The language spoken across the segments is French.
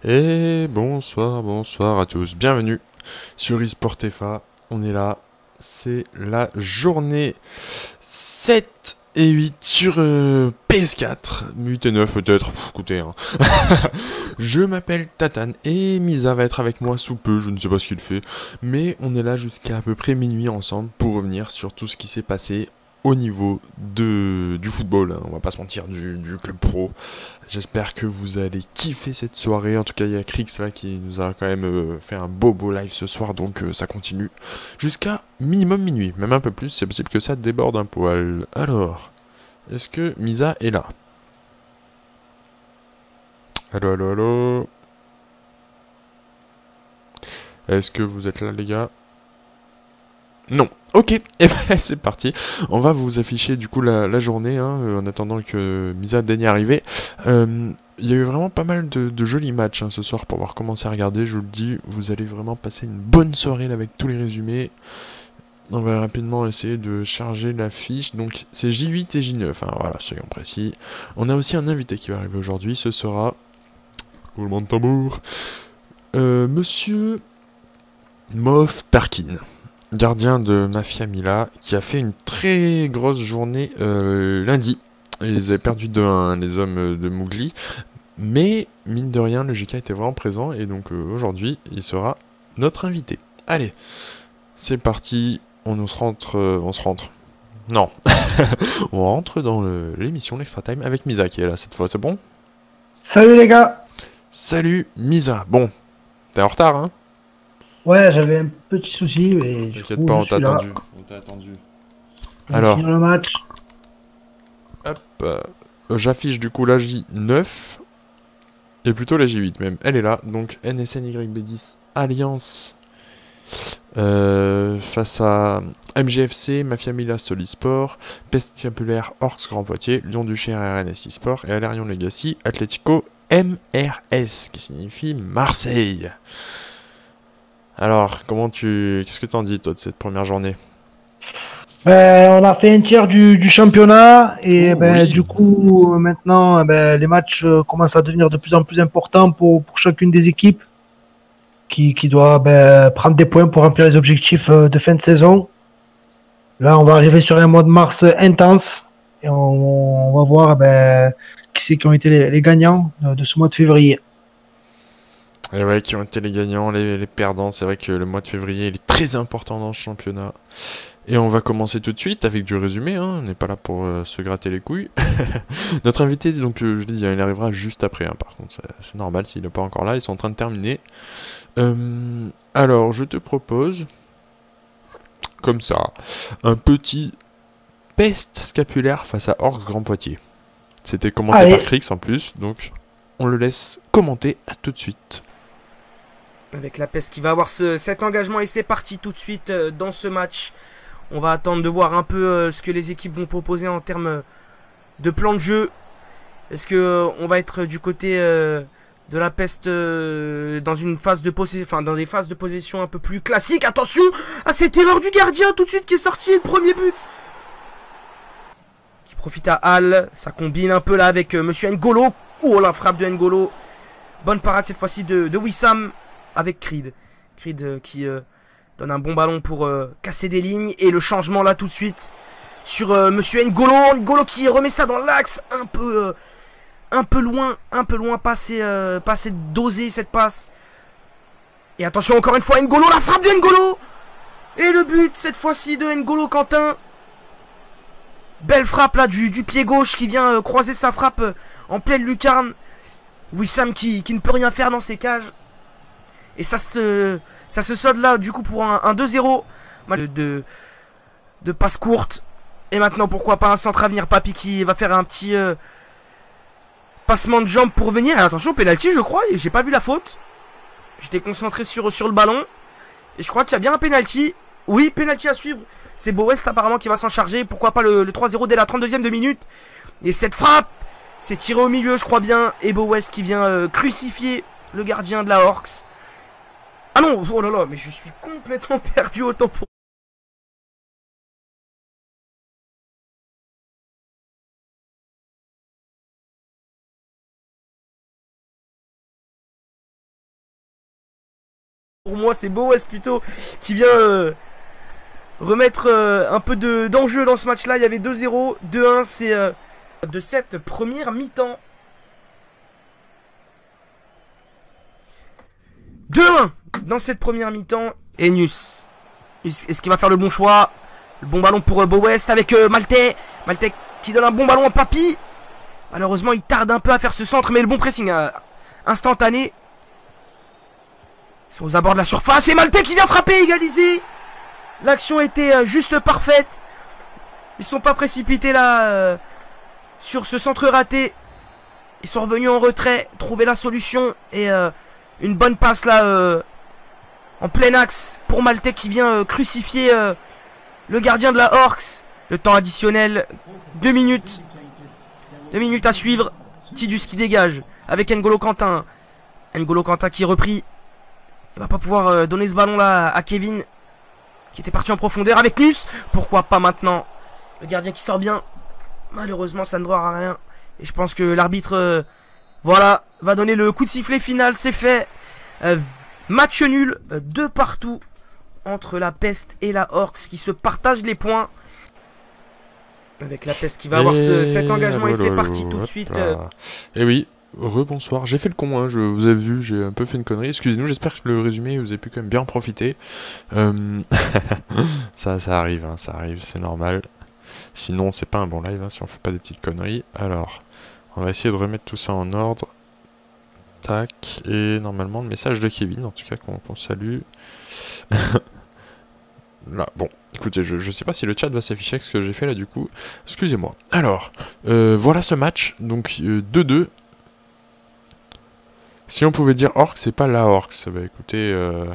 Et bonsoir, bonsoir à tous. Bienvenue sur eSport FA. On est là. C'est la journée 7 et 8 sur PS4. 8 et 9 peut-être. Écoutez, hein. Je m'appelle Tatane et Misa va être avec moi sous peu. Je ne sais pas ce qu'il fait. Mais on est là jusqu'à à peu près minuit ensemble pour revenir sur tout ce qui s'est passé au niveau du football, hein. On va pas se mentir, du club pro. J'espère que vous allez kiffer cette soirée. En tout cas, il y a Krix là qui nous a quand même fait un beau live ce soir, donc ça continue jusqu'à minimum minuit, même un peu plus. C'est possible que ça déborde un poil. Alors, est-ce que Misa est là? Allô, allô, allô. Est-ce que vous êtes là, les gars? Non. Ok, et ben c'est parti. On va vous afficher du coup la journée, hein, en attendant que Misa daigne arriver. Il y a eu vraiment pas mal de jolis matchs, hein, ce soir pour avoir commencé à regarder. Je vous le dis, vous allez vraiment passer une bonne soirée là, avec tous les résumés. On va rapidement essayer de charger la fiche. Donc c'est J8 et J9, hein, voilà, soyons précis. On a aussi un invité qui va arriver aujourd'hui. Ce sera, roulement de tambour, Monsieur Moff Tarkin, gardien de Mafia Mila, qui a fait une très grosse journée lundi. Ils avaient perdu 2-1, les hommes de Mowgli. Mais, mine de rien, le GK était vraiment présent. Et donc aujourd'hui, il sera notre invité. Allez, c'est parti. On se rentre. Non. On rentre dans l'émission l'Extra Time avec Misa qui est là cette fois. C'est bon? Salut les gars! Salut Misa. Bon, t'es en retard, hein? Ouais, j'avais un petit souci, mais du T'inquiète coup, pas, je on t'a suis là. attendu. On t'a attendu. On va Alors, finir le match. hop, j'affiche du coup la J9, et plutôt la J8 même, elle est là, donc NSNYB10 Alliance face à MGFC, Mafia Mila Solisport, Pestiapulaire Orcs Grand Poitiers, Lyon Ducher RNSI Sport et Alerion Legacy Atlético MRS, qui signifie Marseille. Alors, qu'est-ce que t'en dis toi de cette première journée? On a fait un tiers du championnat et Ouh du oui. coup, maintenant, les matchs commencent à devenir de plus en plus importants pour chacune des équipes qui doit prendre des points pour remplir les objectifs de fin de saison. Là, on va arriver sur un mois de mars intense et on va voir qui c'est qui ont été les gagnants de ce mois de février. Et ouais, qui ont été les gagnants, les perdants. C'est vrai que le mois de février, il est très important dans ce championnat. Et on va commencer tout de suite avec du résumé, hein. On n'est pas là pour se gratter les couilles. Notre invité, donc je dis, il arrivera juste après, hein, par contre. C'est normal s'il n'est pas encore là, ils sont en train de terminer. Alors, je te propose, comme ça, un petit peste scapulaire face à Orcs Grand Poitiers. C'était commenté par Allez, Krix en plus, donc on le laisse commenter. À tout de suite. Avec la peste qui va avoir cet engagement et c'est parti tout de suite dans ce match. On va attendre de voir un peu ce que les équipes vont proposer en termes de plan de jeu. Est-ce que on va être du côté de la peste dans une phase de possession, enfin dans des phases de possession un peu plus classiques. Attention à cette erreur du gardien tout de suite qui est sorti, le premier but. Qui profite à Hall, ça combine un peu là avec Monsieur N'Golo. Oh la frappe de N'Golo. Bonne parade cette fois-ci de Wissam avec Creed. Creed qui donne un bon ballon pour casser des lignes. Et le changement là tout de suite sur Monsieur N'Golo. N'Golo qui remet ça dans l'axe un peu loin, pas assez dosé cette passe. Et attention encore une fois N'Golo, la frappe de N'Golo. Et le but cette fois-ci de N'Golo Quentin. Belle frappe là du pied gauche qui vient croiser sa frappe en pleine lucarne. Wissam qui ne peut rien faire dans ses cages. Et ça se solde là du coup pour un 2-0 de passe courte. Et maintenant pourquoi pas un centre à venir. Papi qui va faire un petit passement de jambes pour venir. Et attention penalty je crois. J'ai pas vu la faute. J'étais concentré sur le ballon. Et je crois qu'il y a bien un penalty. Oui penalty à suivre. C'est Beau West apparemment qui va s'en charger. Pourquoi pas le 3-0 dès la 32e de minute. Et cette frappe, c'est tiré au milieu je crois bien. Et Beau West qui vient crucifier le gardien de la Orcs. Ah non, oh là là, mais je suis complètement perdu autant pour Pour moi, c'est Boas plutôt qui vient remettre un peu d'enjeu dans ce match-là. Il y avait 2-0, 2-1, c'est de cette première mi-temps. 2-1 dans cette première mi-temps. Enus. Est-ce qu'il va faire le bon choix? Le bon ballon pour Boas avec Maltais. Maltais qui donne un bon ballon à Papy. Malheureusement, il tarde un peu à faire ce centre, mais le bon pressing instantané. Ils sont aux abords de la surface et Maltais qui vient frapper, égaliser. L'action était juste parfaite. Ils sont pas précipités là sur ce centre raté. Ils sont revenus en retrait, trouver la solution et une bonne passe là en plein axe pour Maltais qui vient crucifier le gardien de la Orcs. Le temps additionnel, 2 minutes. 2 minutes à suivre. Tidus qui dégage avec N'Golo Kanté. N'Golo Kanté qui est repris. Il va pas pouvoir donner ce ballon là à Kevin qui était parti en profondeur avec Nus. Pourquoi pas maintenant? Le gardien qui sort bien. Malheureusement ça ne doit à rien. Et je pense que l'arbitre voilà, va donner le coup de sifflet final. C'est fait. Match nul de partout entre la Peste et la Orcs qui se partagent les points. Avec la Peste qui va avoir cet engagement et c'est parti tout de suite. Et oui, rebonsoir. J'ai fait le con, hein, vous avez vu, j'ai un peu fait une connerie. Excusez-nous, j'espère que le résumé, vous avez pu quand même bien en profiter. Ça arrive, hein, ça arrive, c'est normal. Sinon, c'est pas un bon live, hein, si on fait pas des petites conneries. Alors, on va essayer de remettre tout ça en ordre. Tac, et normalement, le message de Kevin, en tout cas, qu'on salue. Là, bon, écoutez, je sais pas si le chat va s'afficher avec ce que j'ai fait là du coup. Excusez-moi. Alors, voilà ce match, donc 2-2. Si on pouvait dire Orcs, c'est pas la Orcs. Bah écoutez,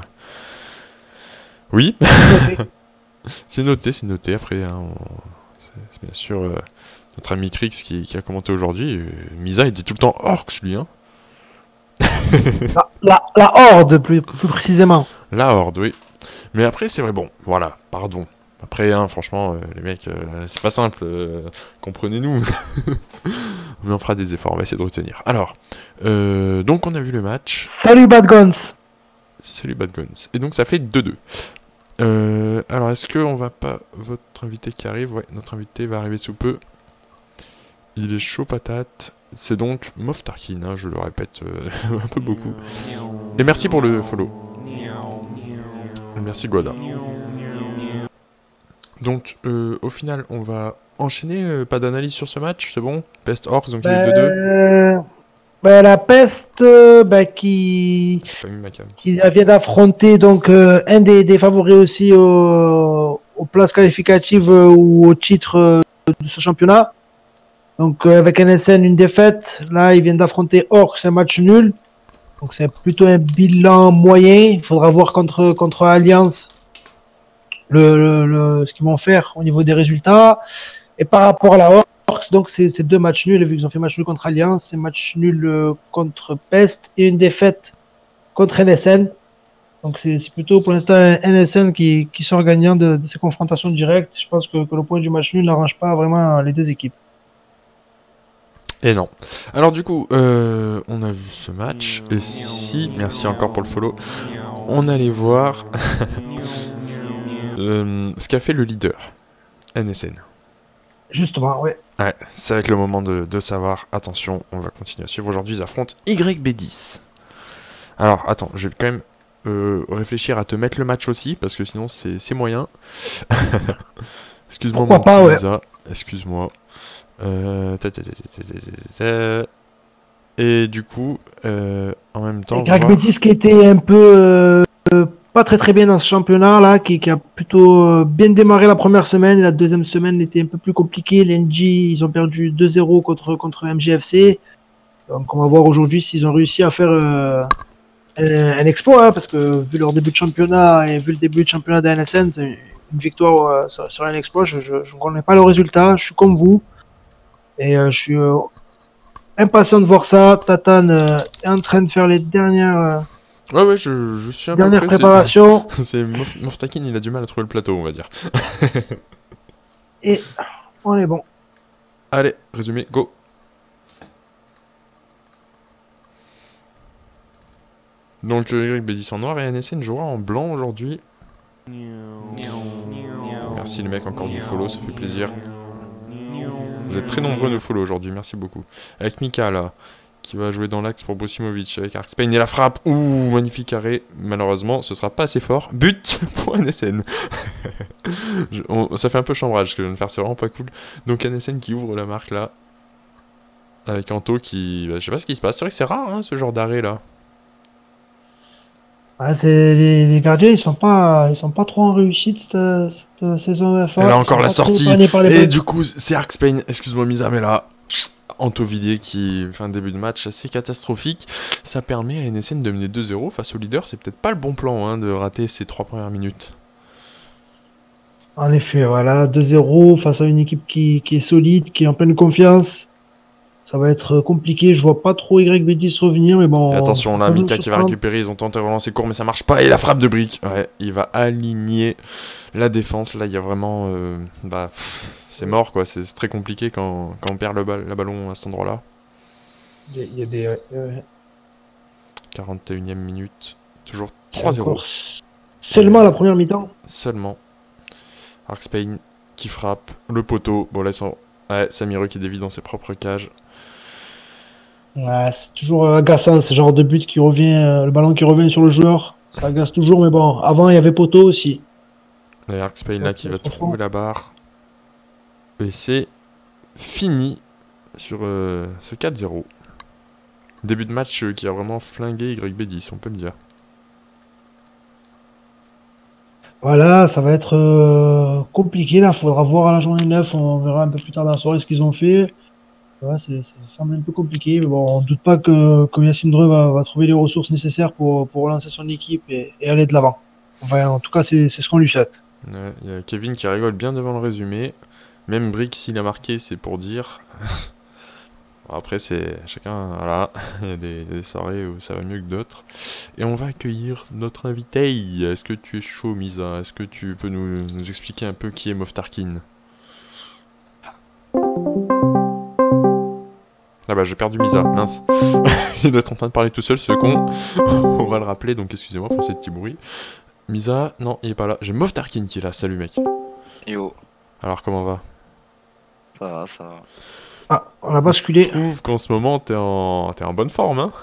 oui. C'est noté, après, hein, c'est bien sûr notre ami Krix qui a commenté aujourd'hui. Misa, il dit tout le temps Orcs, lui, hein. La Horde, plus précisément. La Horde, oui. Mais après, c'est vrai, bon, voilà, pardon. Après, hein, franchement, les mecs, c'est pas simple, comprenez-nous. Mais on fera des efforts, on va essayer de retenir. Alors, donc on a vu le match. Salut Bad Guns. Salut Bad Guns. Et donc ça fait 2-2. Alors, est-ce qu'on va pas... Votre invité qui arrive, ouais, notre invité va arriver sous peu. Il est chaud patate. C'est donc Moff Tarkin, hein, je le répète un peu beaucoup. Et merci pour le follow. Merci Guada. Donc au final on va enchaîner, pas d'analyse sur ce match, c'est bon? Pest Orcs, donc il est 2-2. La Peste qui vient d'affronter donc un des favoris aussi aux places qualificatives ou au titre de ce championnat. Donc avec NSN une défaite, là ils viennent d'affronter Orcs, un match nul. Donc c'est plutôt un bilan moyen. Il faudra voir contre Alliance ce qu'ils vont faire au niveau des résultats. Et par rapport à la Orcs, donc c'est 2 matchs nuls. Vu qu'ils ont fait match nul contre Alliance, c'est match nul contre Pest et une défaite contre NSN. Donc c'est plutôt pour l'instant NSN qui sort gagnant de ces confrontations directes. Je pense que le point du match nul n'arrange pas vraiment les deux équipes. Et non. Alors du coup, on a vu ce match. Et si, merci encore pour le follow, on allait voir ce qu'a fait le leader, NSN. Justement, ouais. Ouais, ça va être le moment de savoir. Attention, on va continuer à suivre. Aujourd'hui, ils affrontent YB10. Alors, attends, je vais quand même réfléchir à te mettre le match aussi, parce que sinon, c'est moyen. Excuse-moi, mon petit Lisa. Excuse-moi. Et du coup, en même temps... YB10 qui était un peu... pas très bien dans ce championnat là, qui a plutôt bien démarré la première semaine. La deuxième semaine était un peu plus compliquée. L'NG, ils ont perdu 2-0 contre MGFC. Donc on va voir aujourd'hui s'ils ont réussi à faire un exploit, hein, parce que vu leur début de championnat et vu le début de championnat de NSN, une victoire sur un exploit. Je ne connais pas le résultat, je suis comme vous. Et je suis impatient de voir ça. Tatane est en train de faire les dernières... Ouais, je suis un peu dernière préparation. C'est Moff Tarkin, il a du mal à trouver le plateau, on va dire. Et on est bon. Allez, résumé, go. Donc YB10 en noir et NSN jouera en blanc aujourd'hui. Merci les mecs encore du follow, ça fait plaisir. Vous êtes très nombreux à nous follow aujourd'hui, merci beaucoup. Avec Mika là, qui va jouer dans l'axe pour Bosimovic avec Arkspain et la frappe. Ouh, magnifique arrêt. Malheureusement, ce sera pas assez fort. But pour NSN. Ça fait un peu chambrage ce que je viens de faire, c'est vraiment pas cool. Donc NSN qui ouvre la marque là. Avec Anto qui... Bah, je sais pas ce qui se passe, c'est vrai que c'est rare hein, ce genre d'arrêt là. Ah, les gardiens, ils sont pas trop en réussite cette saison F1. Et là encore la sortie. Et du bugs. coup, c'est Arkspain, excuse-moi Misa, mais là, Anto Villiers qui fait un début de match assez catastrophique. Ça permet à NSN de mener 2-0 face au leader. C'est peut-être pas le bon plan hein, de rater ces 3 premières minutes. En effet, voilà, 2-0 face à une équipe qui est solide, qui est en pleine confiance. Ça va être compliqué, je vois pas trop YB10 revenir, mais bon... Et attention, là, Mika qui va récupérer, ils ont tenté de relancer court, mais ça marche pas, et la frappe de Brick. Ouais, il va aligner la défense, là, il y a vraiment... bah, c'est mort, quoi, c'est très compliqué quand on perd la ballon à cet endroit-là. Il y a des... 41e minute, toujours 3-0. Seulement la première mi-temps. Seulement. Arkspain qui frappe, le poteau, bon là, ils sont... Ouais, Samireux qui dévie dans ses propres cages. Ouais, c'est toujours agaçant, ce genre de but qui revient, le ballon qui revient sur le joueur. Ça agace toujours, mais bon, avant il y avait poteau aussi. Et Arkspain là qui va trouver la barre. Et c'est fini sur ce 4-0. Début de match qui a vraiment flingué YB10, on peut le dire. Voilà, ça va être compliqué là, faudra voir à la journée 9, on verra un peu plus tard dans la soirée ce qu'ils ont fait. Ouais, ça semble un peu compliqué, mais bon, on ne doute pas que Yacine Dreux va trouver les ressources nécessaires pour relancer son équipe et aller de l'avant. Enfin, en tout cas, c'est ce qu'on lui souhaite. Ouais, y a Kevin qui rigole bien devant le résumé. Même Brick, s'il a marqué, c'est pour dire. Après, c'est chacun. Voilà, il y a des soirées où ça va mieux que d'autres. Et on va accueillir notre invité. Est-ce que tu es chaud, Misa? Est-ce que tu peux nous expliquer un peu qui est Moff Tarkin? Ah bah j'ai perdu Misa, mince. Il doit être en train de parler tout seul ce con. On va le rappeler, donc excusez-moi pour ces petits bruits. Misa, non il est pas là. J'ai Moff Tarkin qui est là, salut mec. Yo. Alors comment va? Ça va, ça va. Ah, on a basculé. Je trouve qu'en ce moment t'es en bonne forme hein.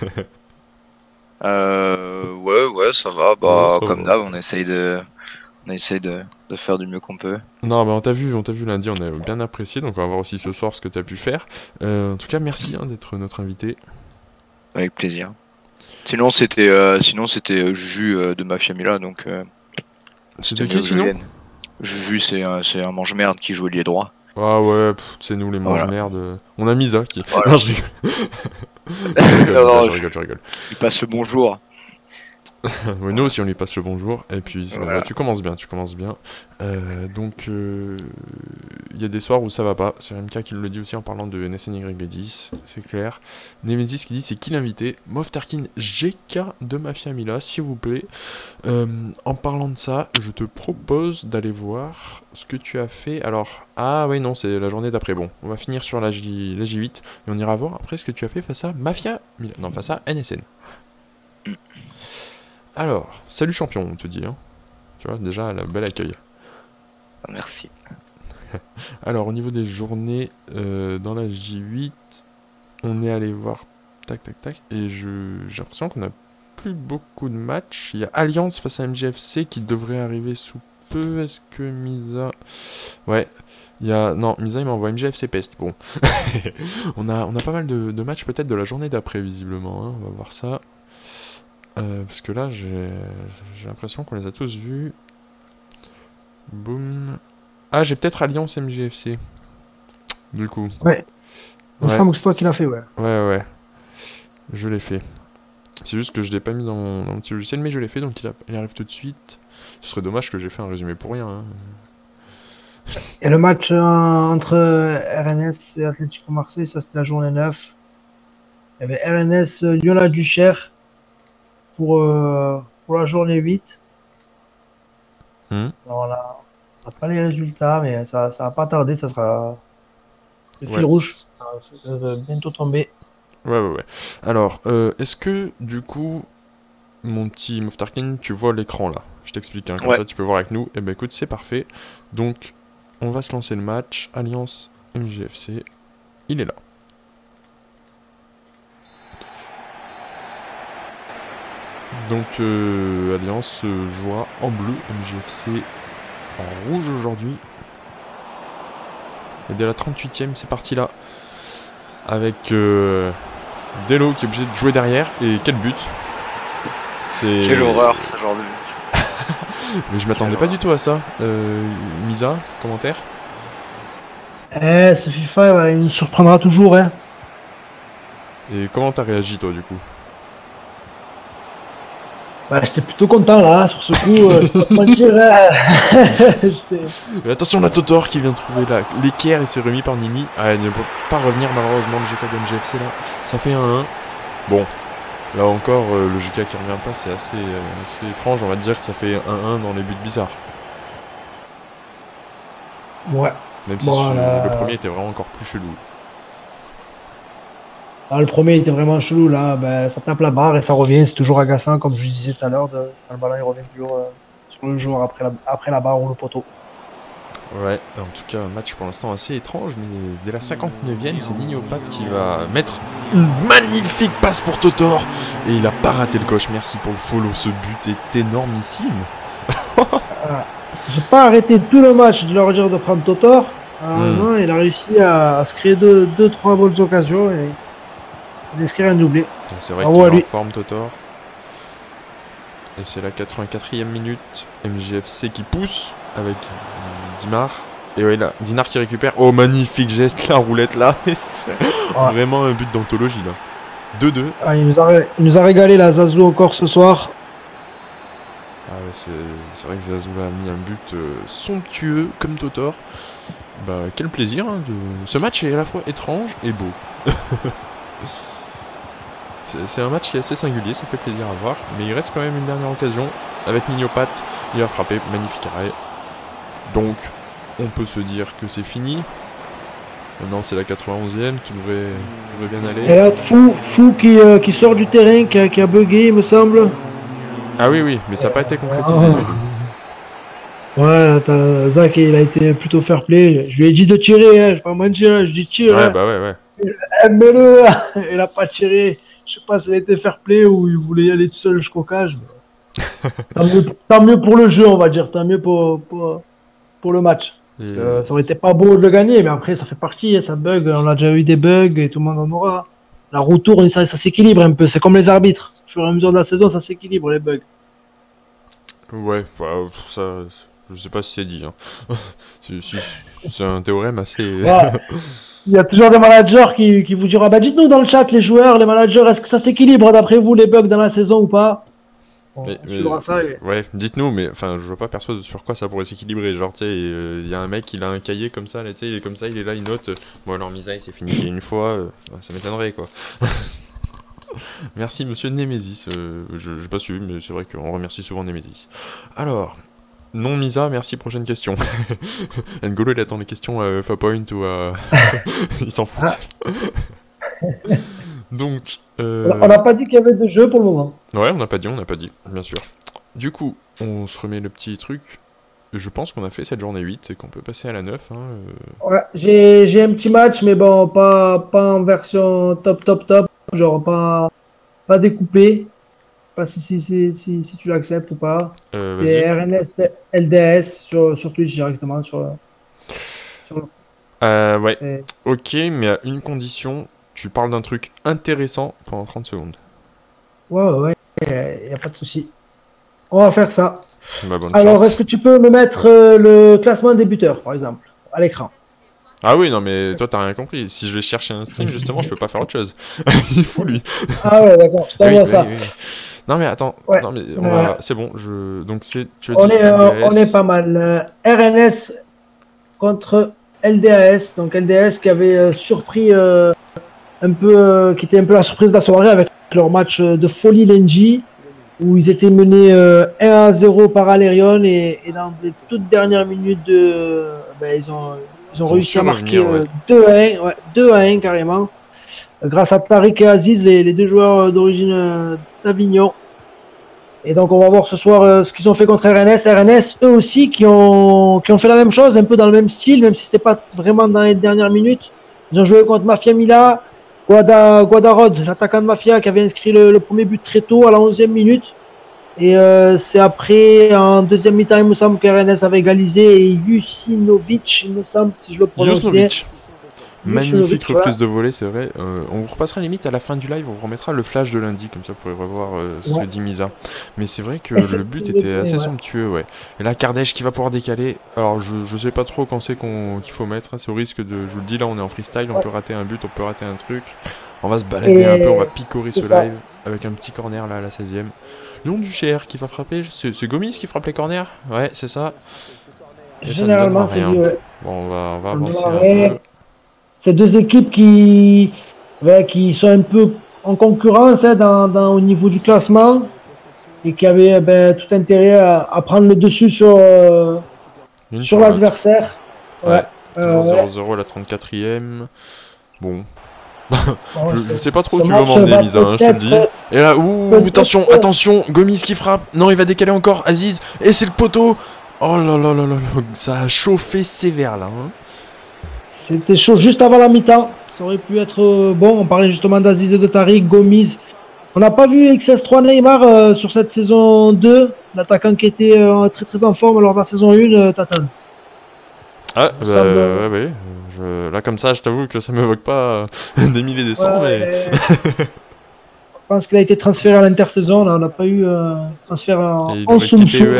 Ouais, ça va. Bah, Ouais, ça comme va, d'hab, on essaye de faire du mieux qu'on peut. Non mais on t'a vu lundi, on a bien apprécié, donc on va voir aussi ce soir ce que t'as pu faire. En tout cas merci hein, d'être notre invité. Avec plaisir. Sinon c'était Juju de Mafia Mila, donc C'était qui sinon? Juju c'est un mange-merde qui joue ailier droit. Ah ouais, c'est nous les mange-merde. On a Misa qui... Voilà. Non je rigole. Je rigole. Il passe le bonjour. Oui, nous aussi on lui passe le bonjour et puis Voilà. tu commences bien. Donc il y a des soirs où ça va pas. C'est MK qui le dit aussi en parlant de NSNYB10, c'est clair. Nemesis qui dit c'est qui l'invité? Moff Tarkin GK de Mafia Mila, s'il vous plaît. En parlant de ça, je te propose d'aller voir ce que tu as fait. Alors, ah oui non, c'est la journée d'après. Bon, on va finir sur la J8 et on ira voir après ce que tu as fait face à Mafia Mila. Non, face à NSN. Alors, salut champion, on te dit. Hein. Tu vois, déjà, le bel accueil. Merci. Alors, au niveau des journées, dans la J8, on est allé voir... Tac. Et j'ai l'impression qu'on a plus beaucoup de matchs. Il y a Alliance face à MGFC qui devrait arriver sous peu. Est-ce que Misa... Ouais. Non, Misa il m'envoie MGFC Pest. Bon. on a pas mal de matchs peut-être de la journée d'après, visiblement. Hein. On va voir ça. Parce que là, j'ai l'impression qu'on les a tous vus. Boum. Ah, j'ai peut-être Alliance MGFC. Du coup. Ouais. Il me semble que c'est toi qui l'as fait, ouais. Ouais. Je l'ai fait. C'est juste que je l'ai pas mis dans mon petit logiciel, mais je l'ai fait, donc il arrive tout de suite. Ce serait dommage que j'ai fait un résumé pour rien. Hein. Et le match entre RNS et Atlético Marseille, ça c'était la journée 9. Il y avait RNS Lyon-la-Duchère pour la journée 8. Alors, on n'a pas les résultats, mais ça va pas tarder, ça sera le fil rouge. Ça va bientôt tomber. Ouais. Alors, est-ce que, du coup, mon petit Mouftarkin, tu vois l'écran là. Je t'explique, hein, comme Ouais. ça tu peux voir avec nous. Et ben écoute, c'est parfait. Donc, on va se lancer le match. Alliance MJFC, il est là. Donc, Alliance joie en bleu, MJFC en rouge aujourd'hui. Et dès la 38e, c'est parti là. Avec Delo qui est obligé de jouer derrière. Et quel but! C'est... Quelle horreur ce genre de but. Mais je m'attendais pas du tout à ça. Misa, commentaire? Ce FIFA, il nous surprendra toujours. Hein. Et comment t'as réagi toi du coup? Bah, j'étais plutôt content là, sur ce coup. Je peux pas te mentir. Mais attention, la Totor qui vient de trouver l'équerre et s'est remis par Nini. Ah, elle ne peut pas revenir malheureusement le GK de MGFC là. Ça fait 1-1. Bon, là encore, le GK qui revient pas, c'est assez étrange. On va te dire que ça fait 1-1 dans les buts bizarres. Ouais. Même si Bon, le premier était vraiment encore plus chelou. Ah, le premier était vraiment chelou là, ben, ça tape la barre et ça revient, c'est toujours agaçant comme je disais tout à l'heure, quand le ballon il revient toujours sur le joueur après la barre ou le poteau. Ouais, en tout cas un match pour l'instant assez étrange, mais dès la 59e, c'est Nini Opat qui va mettre une magnifique passe pour Totor. Et il a pas raté le coche, merci pour le follow, ce but est énormissime. J'ai pas arrêté tout le match de leur dire de prendre Totor, non, il a réussi à se créer 2-3 bonnes occasions et d'inscrire un doublé. C'est vrai Bravo qu'il à est en lui. forme Totor. Et c'est la 84e minute, MJFC qui pousse avec Dimar. Et ouais là, Dinar qui récupère. Oh magnifique geste, la roulette là. C'est vraiment un but d'anthologie là. 2-2. Ah, il nous a régalé la Zazu encore ce soir. Ah ouais, c'est vrai que Zazou a mis un but somptueux comme Totor. Bah quel plaisir hein, ce match est à la fois étrange et beau. C'est un match qui est assez singulier, ça fait plaisir à voir. Mais il reste quand même une dernière occasion. Avec Nignopat, il va frapper, magnifique arrêt. Donc on peut se dire que c'est fini. Maintenant c'est la 91e, tout devrait bien aller. Et là, Fou qui sort du terrain, qui a bugué il me semble. Ah oui, mais ça n'a pas été concrétisé. Ouais, Zach il a été plutôt fair play. Je lui ai dit de tirer, hein, je vais pas mentir, je dis tire. Ouais, hein. bah ouais. Mets-le. Il a pas tiré. Je sais pas s'il a été fair play ou il voulait y aller tout seul jusqu'au cage. Tant mieux pour le jeu, on va dire. Tant mieux pour le match. Parce que ça aurait été pas beau de le gagner, mais après ça fait partie, ça bug. On a déjà eu des bugs et tout le monde en aura. La roue tourne, ça s'équilibre un peu. C'est comme les arbitres. Au fur et à mesure de la saison, ça s'équilibre les bugs. Ouais, ça, je sais pas si c'est dit. Hein. C'est un théorème assez. Ouais. Il y a toujours des managers qui vous diront bah dites-nous dans le chat les joueurs, les managers, est-ce que ça s'équilibre d'après vous les bugs dans la saison ou pas? On suivra ça. Ouais, dites-nous, mais enfin, je vois pas perso sur quoi ça pourrait s'équilibrer. Genre, tu sais, il y a un mec, il a un cahier comme ça, là, tu sais, il est comme ça, il est là, il note. Bon, alors, Misaï, c'est fini une fois, ça m'étonnerait, quoi. Merci, monsieur Nemesis. J'ai pas su, mais c'est vrai qu'on remercie souvent Nemesis. Alors. Non, Misa, merci, prochaine question. N'Golo, il attend des questions à Fapoint ou à. Il s'en fout. Donc. On n'a pas dit qu'il y avait de jeu pour le moment. Ouais, on n'a pas dit, bien sûr. Du coup, on se remet le petit truc. Je pense qu'on a fait cette journée 8 et qu'on peut passer à la 9. Hein, Ouais, j'ai un petit match, mais bon, pas en version top. Genre, pas découpé. Pas si tu l'acceptes ou pas. C'est RNS LDS sur Twitch directement. ouais. Ok, mais à une condition, tu parles d'un truc intéressant pendant 30 secondes. Ouais, y a pas de souci. On va faire ça. Bah, bonne Alors, chance. est-ce que tu peux me mettre le classement des buteurs, par exemple, à l'écran? Ah oui, non, mais toi, t'as rien compris. Si je vais chercher un stream, justement, je peux pas faire autre chose. Il faut lui. Ah ouais, d'accord, je t'envoie ça. Oui. Non, mais attends. Ouais. Non, mais c'est bon. Donc, tu as On dit est pas mal. RNS contre LDAS. Donc, LDAS qui avait surpris un peu, qui était un peu la surprise de la soirée avec leur match de folie Lenji, où ils étaient menés 1-0 par Alerion et dans les toutes dernières minutes ils ont réussi à marquer 2-1 carrément, grâce à Tariq et Aziz, les deux joueurs d'origine d'Avignon. Et donc on va voir ce soir ce qu'ils ont fait contre RNS. RNS, eux aussi, qui ont fait la même chose, un peu dans le même style, même si c'était pas vraiment dans les dernières minutes. Ils ont joué contre Mafia Mila, Guadarod, l'attaquant de Mafia, qui avait inscrit le premier but très tôt, à la 11e minute. Et c'est après, en deuxième mi-temps, il me semble que RNS avait égalisé, et Jusinovic, il me semble, si je le prononce bien. Jusnovic. Magnifique reprise de volée, c'est vrai. On vous repassera limite à la fin du live, on vous remettra le flash de lundi, comme ça vous pourrez revoir ce que dit Misa. Mais c'est vrai que le but était assez somptueux, ouais. Et là, Kardec qui va pouvoir décaler. Alors, je sais pas trop quand c'est qu'il faut mettre, hein. C'est au risque de... Je vous le dis, là, on est en freestyle, on peut rater un but, on peut rater un truc. On va se balader un peu, on va picorer ce live avec un petit corner là à la 16e. Lion du Cher qui va frapper. C'est Gomis qui frappe les corners? Ouais, c'est ça. Et généralement, c'est lui, ouais. Bon, on va avancer un peu. C'est deux équipes qui sont un peu en concurrence au niveau du classement et qui avaient tout intérêt à prendre le dessus sur l'adversaire. Ouais. Toujours 0-0 à la 34e. Bon. je sais pas trop où tu veux m'emmener, Misa, hein, je te le dis. Et là, attention, Gomis qui frappe. Non, il va décaler encore, Aziz. Et c'est le poteau. Oh là là là là, ça a chauffé sévère là. Hein. C'était chaud juste avant la mi-temps. Ça aurait pu être bon. On parlait justement d'Aziz et de Tariq, Gomis. On n'a pas vu XS3 Neymar sur cette saison 2. L'attaquant qui était très très en forme lors de la saison 1, Tatan. Ah, ouais. Là, comme ça, je t'avoue que ça m'évoque pas des milliers et des cents, mais... Je pense qu'il a été transféré à l'intersaison. Là, on n'a pas eu transfert en Soum-Soum.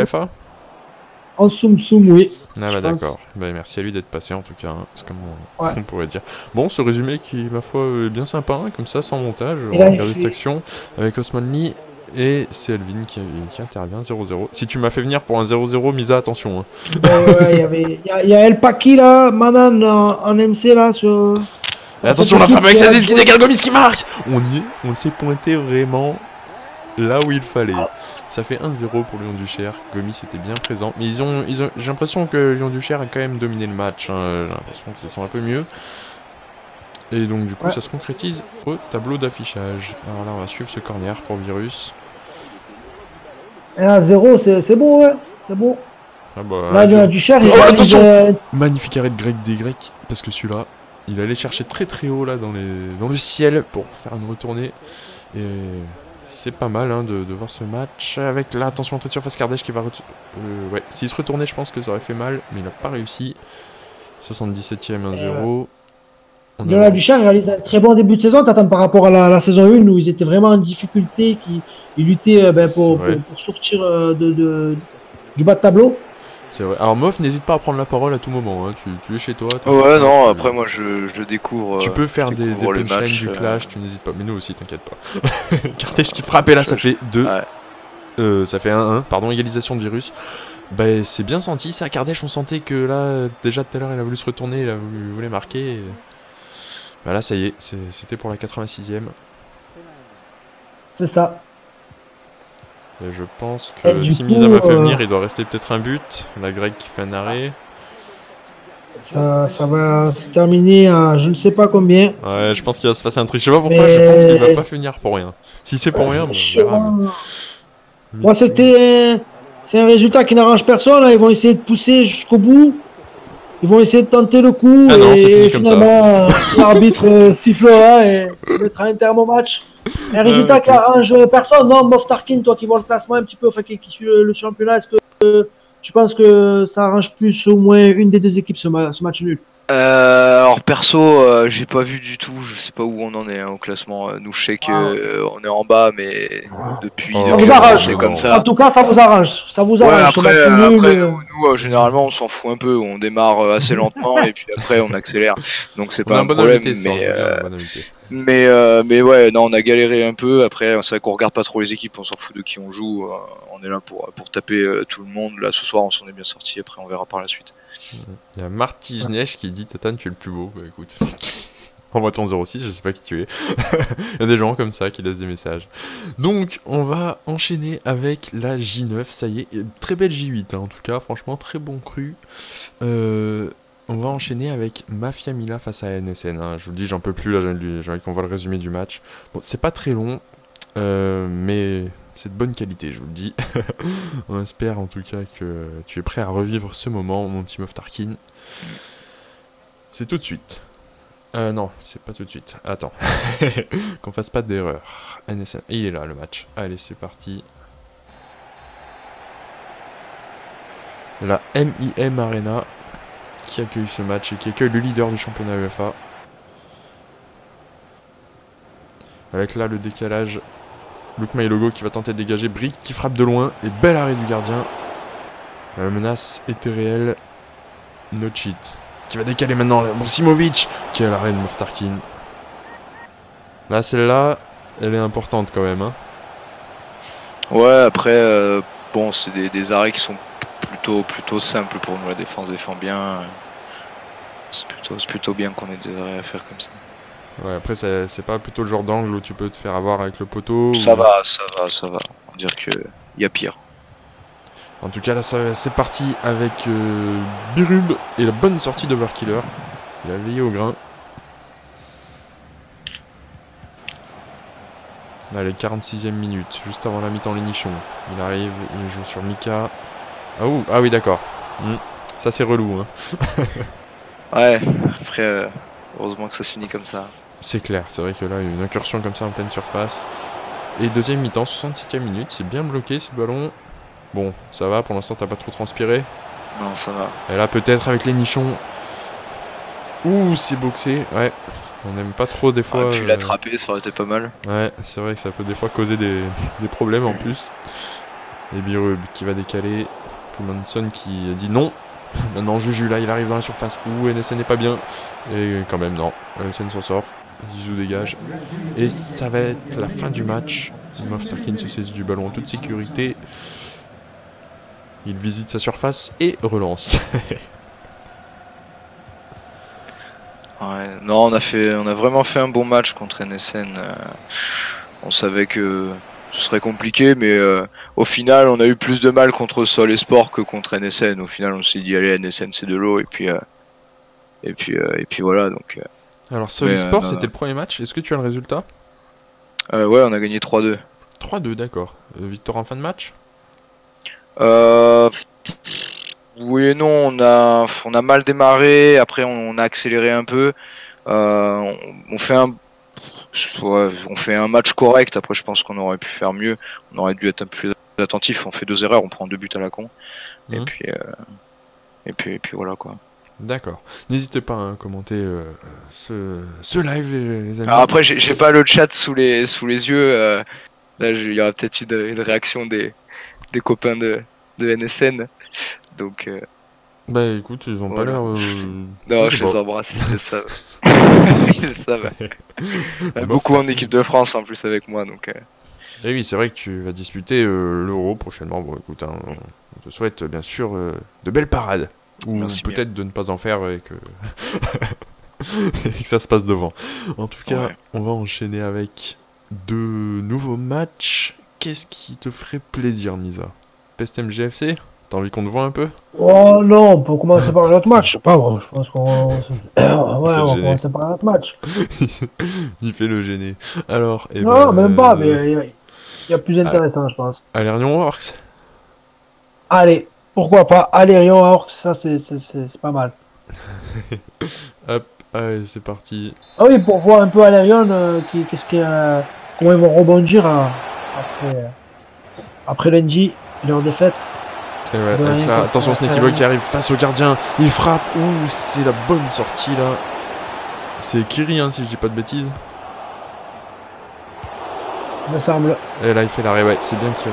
En Soum-Soum, oui. Ah bah d'accord, merci à lui d'être passé en tout cas, hein. C'est comme on pourrait dire. Bon, ce résumé qui, ma foi, est bien sympa, hein, comme ça, sans montage, on va regarder cette action avec Osman Lee et c'est Elvin qui intervient, 0-0. Si tu m'as fait venir pour un 0-0, Misa, attention. Hein. Il y a El Paki là, Manan en MC là, sur... Et attention, la frappe avec Aziz qui dégale, Gomis qui marque. On s'est pointé vraiment là où il fallait. Ça fait 1-0 pour Lion du Cher. Gomis était bien présent. Mais j'ai l'impression que Lion du Cher a quand même dominé le match. Hein. J'ai l'impression qu'ils sont un peu mieux. Et donc du coup ça se concrétise au tableau d'affichage. Alors là on va suivre ce corner pour Virus. 1-0, c'est bon, ouais. C'est bon. Ah bah, là, Lion du Cher, attention magnifique arrêt de Greg Degrec. Parce que celui-là, il allait chercher très très haut là dans le ciel pour faire une retournée. Et... c'est pas mal hein, de voir ce match avec là, attention, entrée de surface Kardec qui va ouais, s'il se retournait, je pense que ça aurait fait mal, mais il n'a pas réussi. 77ème, 1-0. Lion du Cher réalise un très bon début de saison, par rapport à la saison 1 où ils étaient vraiment en difficulté, ils luttaient pour sortir du bas de tableau. C'est vrai. Alors Moff, n'hésite pas à prendre la parole à tout moment, hein. Tu es chez toi. Ouais, non, après moi je découvre. Tu peux faire des punchlines du clash, tu n'hésites pas. Mais nous aussi, t'inquiète pas. Kardec qui frappe et là, ça fait 2. Ouais. Ça fait 1-1, pardon, égalisation de Virus. Bah, c'est bien senti ça. Kardec, on sentait que là, déjà tout à l'heure, il a voulu se retourner, il voulait marquer. Et... bah là, ça y est, c'était pour la 86ème. C'est ça. Et je pense que si Misa m'a fait venir, il doit rester peut-être un but. La Greg qui fait un arrêt. Ça va se terminer à je ne sais pas combien. Ouais, je pense qu'il va se passer un truc. Je sais pas pourquoi, je pense qu'il va pas venir pour rien. Si c'est pour rien, bon, on verra. Moi, c'est un résultat qui n'arrange personne. Là. Ils vont essayer de pousser jusqu'au bout. Ils vont essayer de tenter le coup. Ah non, c'est fini comme ça. L'arbitre sifflera et mettra un terme au match. Un résultat qui arrange personne. Non, Moff Tarkin, toi qui vois le classement un petit peu, enfin qui suit le championnat, est-ce que tu penses que ça arrange plus au moins une des deux équipes ce match nul? Alors perso, j'ai pas vu du tout, je sais pas où on en est hein, au classement. Nous je sais que on est en bas, mais depuis c'est comme ça. En tout cas, ça vous arrange. Ça vous arrange. Ouais, après nous généralement on s'en fout un peu, on démarre assez lentement et puis après on accélère. Donc c'est pas un problème. Mais ouais, non, on a galéré un peu. Après, c'est vrai qu'on regarde pas trop les équipes, on s'en fout de qui on joue. On est là pour taper tout le monde. Là, ce soir, on s'en est bien sorti. Après, on verra par la suite. Il y a Marty Jnesch qui dit Tatan, tu es le plus beau. Bah écoute, envoie ton 06, je sais pas qui tu es. Il y a des gens comme ça qui laissent des messages. Donc, on va enchaîner avec la J9. Ça y est, très belle J8 hein, en tout cas. Franchement, très bon cru. On va enchaîner avec Mafia Mila face à NSN. Hein. Je vous le dis, j'en peux plus là, j'ai envie qu'on voit le résumé du match. Bon, c'est pas très long, mais c'est de bonne qualité, je vous le dis. On espère en tout cas que tu es prêt à revivre ce moment, mon petit Moftarkin. C'est tout de suite. Non, c'est pas tout de suite. Attends. Qu'on fasse pas d'erreur. NSN. Il est là, le match. Allez, c'est parti. La MIM Arena qui accueille ce match et qui accueille le leader du championnat UEFA. Avec là le décalage. Luke Mailogo qui va tenter de dégager. Brick qui frappe de loin. Et bel arrêt du gardien. La menace était réelle. No cheat. Qui va décaler maintenant. Simovic. Quel arrêt de Moftarkin. Là, celle-là, elle est importante quand même. Hein. Ouais, après, bon, c'est des arrêts qui sont plutôt simples pour nous. La défense défend bien. C'est plutôt bien qu'on ait des arrêts à faire comme ça. Ouais, après, c'est pas plutôt le genre d'angle où tu peux te faire avoir avec le poteau. Ça va. On va dire qu'il y a pire. En tout cas, là, c'est parti avec Birub et la bonne sortie d'Overkiller. Il a veillé au grain. Allez, 46e minute, juste avant la mi-temps, les nichons. Il arrive, il joue sur Mika. Ah oui, d'accord. Ça, c'est relou. Hein. Ouais, après, heureusement que ça se finit comme ça. C'est clair, c'est vrai que là, une incursion comme ça en pleine surface. Et deuxième mi-temps, 67e minute, c'est bien bloqué ce ballon. Bon, ça va, pour l'instant, t'as pas trop transpiré. Non, ça va. Et là, peut-être avec les nichons. Ouh, c'est boxé, ouais. On n'aime pas trop des fois. On aurait pu l'attraper, ça aurait été pas mal. Ouais, c'est vrai que ça peut des fois causer des problèmes en plus. Et Birub qui va décaler. Manson qui dit non. Maintenant Juju là, il arrive dans la surface. Ouh, NSN n'est pas bien. Et quand même, non. NSN s'en sort. Zizou dégage. Et ça va être la fin du match. Moftarkin se saisit du ballon en toute sécurité. Il visite sa surface et relance. Ouais, non, on a vraiment fait un bon match contre NSN. On savait que ce serait compliqué, mais au final, on a eu plus de mal contre Sol et Sport que contre NSN. Au final, on s'est dit allez, NSN c'est de l'eau, et puis voilà. Donc. Alors Sol et Sport, c'était le premier match. Est-ce que tu as le résultat? Ouais, on a gagné 3-2. 3-2, d'accord. Victoire en fin de match? Oui et non, on a mal démarré, après on a accéléré un peu. On fait un match correct, après je pense qu'on aurait pu faire mieux. On aurait dû être un peu plus attentif, on fait 2 erreurs, on prend 2 buts à la con. Et puis voilà quoi. D'accord. N'hésitez pas à commenter ce live les amis. Alors après j'ai pas le chat sous les yeux. Là il y aura peut-être une réaction des copains de NSN. Donc bah écoute, ils ont voilà. pas l'air... Non, je les embrasse, ils le savent. Ils le savent. Beaucoup en équipe de France en plus avec moi, donc... Et oui, c'est vrai que tu vas disputer l'Euro prochainement. Bon écoute, hein, on te souhaite bien sûr de belles parades. Ou peut-être de ne pas en faire et que... et que ça se passe devant. En tout cas, on va enchaîner avec 2 nouveaux matchs. Qu'est-ce qui te ferait plaisir, Misa? PSTM GFC? T'as envie qu'on te voit un peu? Oh non, on peut commencer par l'autre match. Pas vrai, je pense qu'on... ouais, on va commencer par l'autre match. Il fait le gêné. Alors, non, même pas, mais il y a plus intéressant, je pense. Alérion Works? Allez, pourquoi pas. Alérion Works, ça c'est pas mal. Hop, allez, c'est parti. Ah oui, pour voir un peu Alérion, comment ils vont rebondir après lundi, leur défaite. Et ouais, avec là, attention, Sneaky Boy qui arrive face au gardien, il frappe, ouh, c'est la bonne sortie là. C'est Kiri, hein, si je dis pas de bêtises. Il me semble. Et là, il fait l'arrêt, ouais, c'est bien Kiri.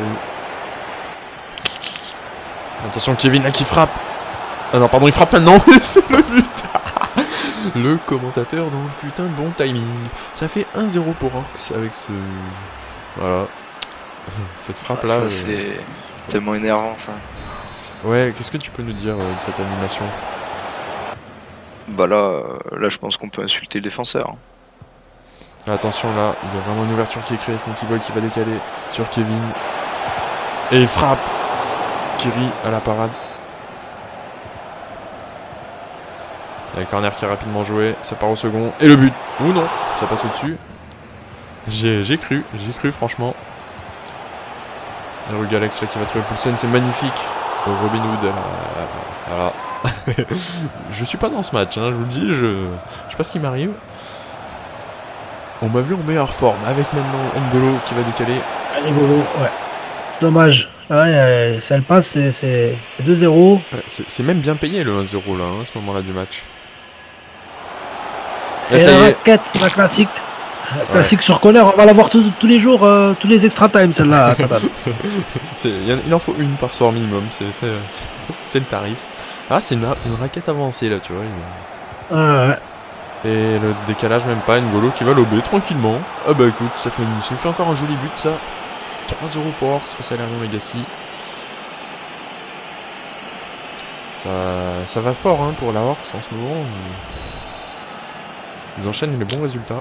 Attention, Kevin là qui frappe. Ah non, pardon, il frappe maintenant, c'est le but. Le commentateur dans le putain de bon timing. Ça fait 1-0 pour Orcs avec ce... Voilà. Cette frappe là. Ça, c'est tellement énervant ça. Ouais, qu'est-ce que tu peux nous dire de cette animation? Bah là, je pense qu'on peut insulter le défenseur. Attention là, il y a vraiment une ouverture qui est créée. Sneaky Boy qui va décaler sur Kevin. Et il frappe. Kiri à la parade. Il y a le corner qui est rapidement joué. Ça part au second. Et le but. Ou non, ça passe au-dessus. J'ai cru franchement. Le Rugalex là qui va trouver Poulsen, c'est magnifique. Robin Hood, voilà. Je suis pas dans ce match, hein, je vous le dis, je sais pas ce qui m'arrive. On m'a vu en meilleure forme, avec maintenant N'Golo qui va décaler. N'Golo, ouais. C'est dommage. Ouais, si elle passe, c'est 2-0. Ouais, c'est même bien payé le 1-0 là, hein, à ce moment-là du match. Et ça la y est. raquette, la classique. La classique sur corner, on va la voir tous les jours, tous les extra time celle-là. Il en faut une par soir minimum, c'est le tarif. Ah, c'est une raquette avancée là, tu vois. Ouais. Et le décalage, même pas, N'Golo qui va lober tranquillement. Ah bah écoute, ça me fait encore un joli but ça. 3-0 pour Orcs face à l'Arion Legacy. Ça va fort hein, pour la Orcs en ce moment. Ils enchaînent les bons résultats.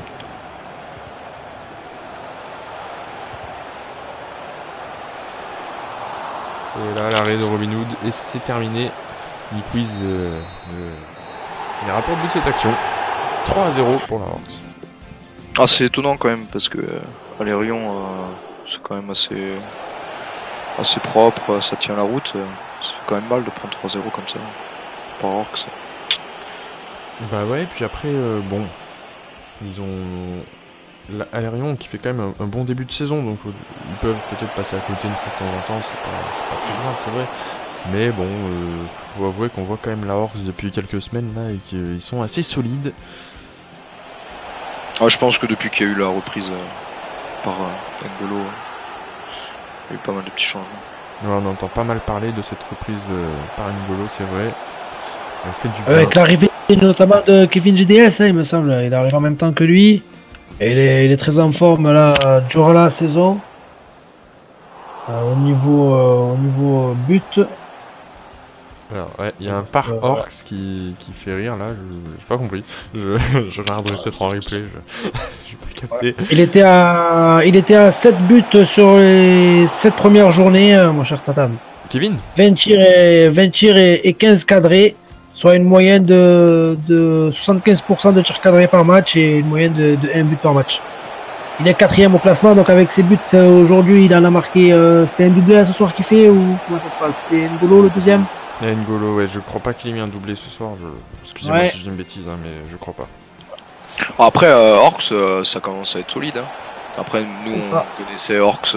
Et là, l'arrêt de Robin Hood, et c'est terminé. Il quiz les rapports de cette action. 3-0 pour la Orcs. Ah, c'est étonnant quand même, parce que Valérion, c'est quand même assez propre, ça tient la route. Ça fait quand même mal de prendre 3-0 comme ça, par Orcs. Bah ouais, puis après, bon, ils ont Valérion qui fait quand même un bon début de saison, donc ils peuvent peut-être passer à côté une fois de temps en temps, c'est pas très grave, c'est vrai. Mais bon, faut avouer qu'on voit quand même la Orcs depuis quelques semaines là, et qu'ils sont assez solides. Ah, je pense que depuis qu'il y a eu la reprise par N'Golo, il y a eu pas mal de petits changements. Ouais, on entend pas mal parler de cette reprise par N'Golo, c'est vrai. Elle fait du bien. Avec l'arrivée notamment de Kevin GDS, hein, il me semble, il arrive en même temps que lui. Et il est très en forme là durant la saison. Au niveau but. Alors, ouais, il y a un par Orcs qui fait rire là, j'ai pas compris. Je regarderai peut-être en replay, j'ai pas capté. Il était à 7 buts sur les 7 premières journées, mon cher Tatan. Kevin 20 tirs et 15 cadrés, soit une moyenne de 75% de tirs cadrés par match et une moyenne de 1 but par match. Il est 4ème au classement, donc avec ses buts aujourd'hui, il en a marqué. C'était un doublé là, ce soir qu'il fait ou comment ça se passe? C'était N'Golo le deuxième? N'Golo, ouais, je crois pas qu'il ait mis un doublé ce soir. Excusez-moi Ouais. si je dis une bêtise, hein, mais je crois pas. Après, Orcs, ça commence à être solide. Hein. Après, nous, on connaissait Orcs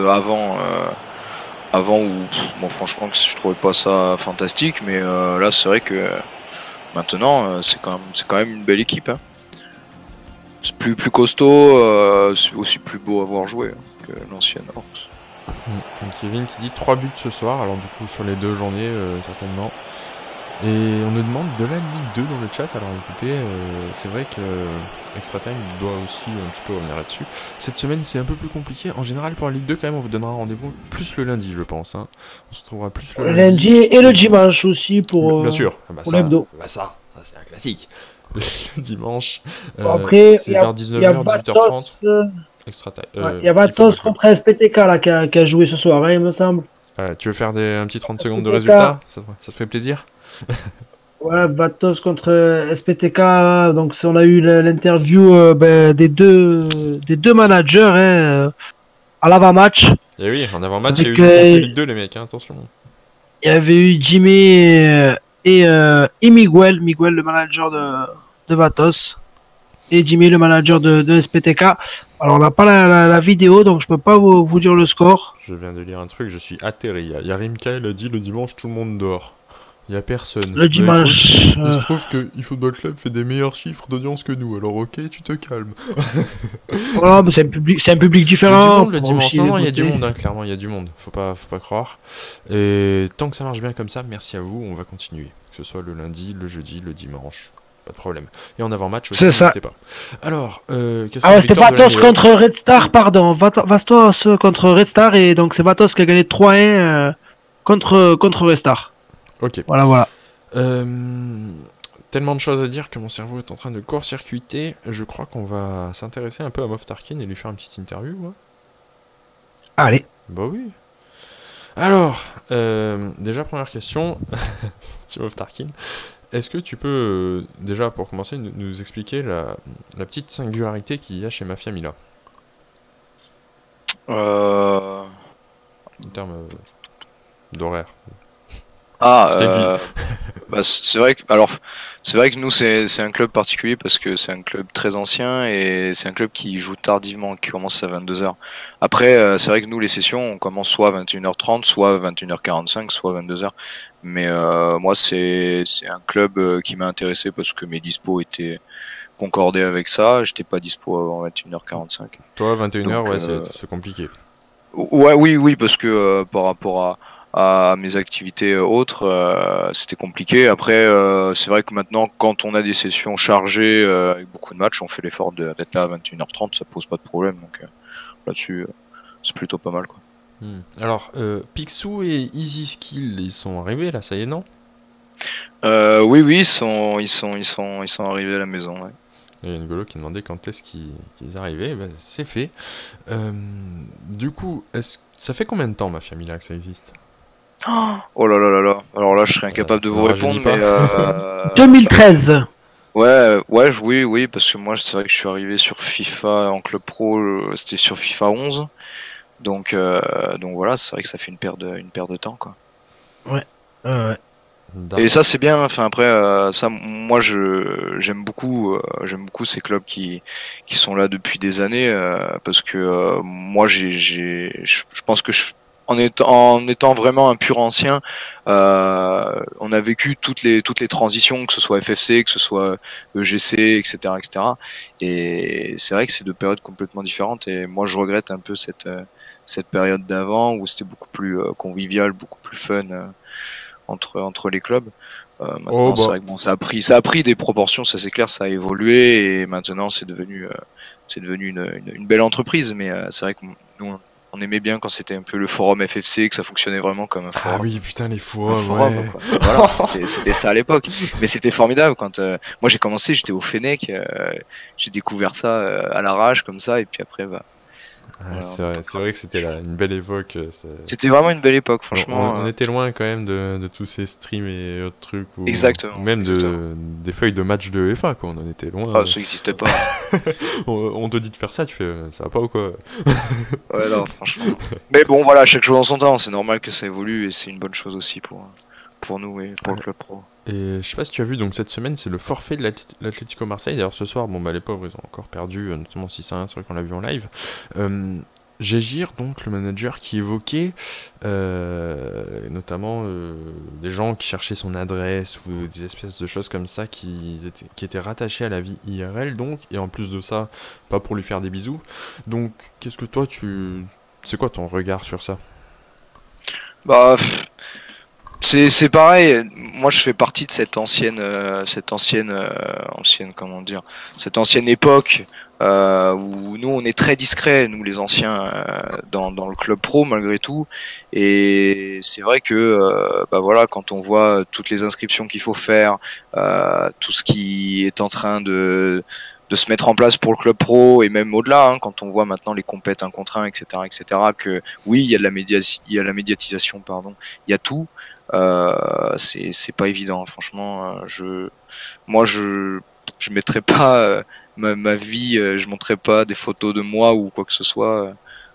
avant où, bon, franchement, je trouvais pas ça fantastique, mais là, c'est vrai que maintenant, c'est quand même une belle équipe. Hein. C'est plus costaud, c'est aussi plus beau à voir jouer que l'ancienne Orcs. Donc Kevin qui dit 3 buts ce soir, alors du coup sur les 2 journées certainement. Et on nous demande de la Ligue 2 dans le chat, alors écoutez, c'est vrai que Extra Time doit aussi un petit peu revenir là-dessus. Cette semaine c'est un peu plus compliqué, en général pour la Ligue 2 quand même on vous donnera rendez-vous plus le lundi je pense. Hein. On se retrouvera plus le lundi et le dimanche aussi pour, bien sûr. pour l'hebdo. Bah ça c'est un classique. Le dimanche, après, c'est vers 19h, 18h30. Extra Time. Il y a Vatos contre SPTK là, qui a joué ce soir, hein, il me semble. Tu veux faire un petit 30 secondes de résultat? Ça te fait plaisir? Ouais, Vatos contre SPTK. Donc on a eu l'interview des deux managers hein, à l'avant-match. Et oui, en avant-match, il y a eu du Ligue 2 les mecs, hein, attention. Il y avait eu Jimmy et Miguel, le manager de Vatos. Et Jimmy, le manager de SPTK. Alors on n'a pas la vidéo, donc je peux pas vous dire le score. Je viens de lire un truc, je suis atterri. Yarimka, elle a dit le dimanche tout le monde dort. Il n'y a personne. Le dimanche. Écoute, il se trouve que eFootball Club fait des meilleurs chiffres d'audience que nous, alors ok, tu te calmes. Voilà, mais c'est un public différent. Il y a du monde le dimanche, non, il y a du monde, hein, clairement, il y a du monde. Faut pas croire. Et tant que ça marche bien comme ça, merci à vous, on va continuer. Que ce soit le lundi, le jeudi, le dimanche. Pas de problème. Et en avant-match aussi, n'hésitez pas. Alors, qu'est-ce que c'était Vatos contre Red Star, pardon. Vatos contre Red Star, et donc c'est Vatos qui a gagné 3-1 contre Red Star. Ok. Voilà. Tellement de choses à dire que mon cerveau est en train de court-circuiter. Je crois qu'on va s'intéresser un peu à Moff Tarkin et lui faire une petite interview. Ouais. Allez. Bah oui. Alors, déjà première question, petit Moff Tarkin. Est-ce que tu peux, déjà pour commencer, nous expliquer la petite singularité qu'il y a chez Mafia Mila? termes d'horaire. Ah, Je t'aiguille. bah, c'est vrai que nous c'est un club particulier parce que c'est un club très ancien et c'est un club qui joue tardivement, qui commence à 22 h. Après, c'est vrai que nous les sessions on commence soit à 21 h 30, soit 21 h 45, soit 22 h. Mais moi c'est un club qui m'a intéressé parce que mes dispos étaient concordés avec ça. J'étais pas dispo avant 21 h 45. Toi, 21 h, Donc ouais, c'est compliqué. ouais, oui, parce que par rapport à mes activités autres, c'était compliqué. Après, c'est vrai que maintenant, quand on a des sessions chargées avec beaucoup de matchs, on fait l'effort d'être là à 21 h 30, ça pose pas de problème. Donc là-dessus, c'est plutôt pas mal, quoi. Alors, Picsou et Easy Skill, ils sont arrivés là, ça y est, non? Oui, ils sont arrivés à la maison. Ouais. Il y a N'Golo qui demandait quand est-ce qu'ils arrivaient. Bah, c'est fait. Du coup, ça fait combien de temps, Mafia Mila, que ça existe? Oh là là là là. Alors là, je serais incapable de ça vous ne rajeunit répondre, pas. mais 2013. ouais, oui, parce que moi, c'est vrai que je suis arrivé sur FIFA en club pro, c'était sur FIFA 11. Donc voilà, c'est vrai que ça fait une paire de temps, quoi. Ouais. Et ça c'est bien. Enfin après, ça, moi j'aime beaucoup ces clubs qui sont là depuis des années parce que moi je pense que en étant vraiment un pur ancien, on a vécu toutes les transitions, que ce soit FFC, que ce soit EGC, etc., etc. Et c'est vrai que c'est deux périodes complètement différentes. Et moi je regrette un peu cette période d'avant où c'était beaucoup plus convivial, beaucoup plus fun entre les clubs. Oh, Maintenant, c'est vrai que bon, ça a pris des proportions, ça c'est clair, ça a évolué et maintenant c'est devenu une belle entreprise. Mais c'est vrai que nous, on aimait bien quand c'était un peu le forum FFC, que ça fonctionnait vraiment comme un Ah forum. oui, putain, les Un forums, forum, ouais. quoi. Voilà, c'était ça à l'époque. Mais c'était formidable quand moi j'ai commencé, j'étais au Fennec, j'ai découvert ça à l'arrache comme ça, et puis après, bah, Ah, voilà, c'est on a vrai, pas c'est vrai que c'était pu- une belle époque. C'était vraiment une belle époque, On, franchement. on était loin quand même de tous ces streams et autres trucs, ou Exactement, même exactement. des feuilles de match de FA, quoi. On en était loin. Ah, ça n'existait pas. On te dit de faire ça, tu fais ça va pas ou quoi? Ouais, non, franchement. Mais bon, voilà, chaque chose en son temps, c'est normal que ça évolue et c'est une bonne chose aussi pour nous et pour le club pro. Et je sais pas si tu as vu, donc cette semaine, c'est le forfait de l'Atlético Marseille. D'ailleurs, ce soir, bon, bah, les pauvres, ils ont encore perdu, notamment 6-1, c'est vrai qu'on l'a vu en live. Gégir, donc, le manager qui évoquait notamment des gens qui cherchaient son adresse ou des espèces de choses comme ça qui étaient rattachées à la vie IRL, donc, et en plus de ça, pas pour lui faire des bisous. Donc, qu'est-ce que toi, c'est quoi ton regard sur ça? Bah, c'est pareil. Moi, je fais partie de comment dire, cette ancienne époque où nous, on est très discrets, nous les anciens, dans le club pro malgré tout. Et c'est vrai que, bah voilà, quand on voit toutes les inscriptions qu'il faut faire, tout ce qui est en train de se mettre en place pour le club pro et même au-delà, hein, quand on voit maintenant les compètes 1 contre 1, etc., que oui, il y a de la médiatisation, pardon, il y a tout. C'est pas évident, franchement. Moi, je mettrais pas ma vie, je montrerais pas des photos de moi ou quoi que ce soit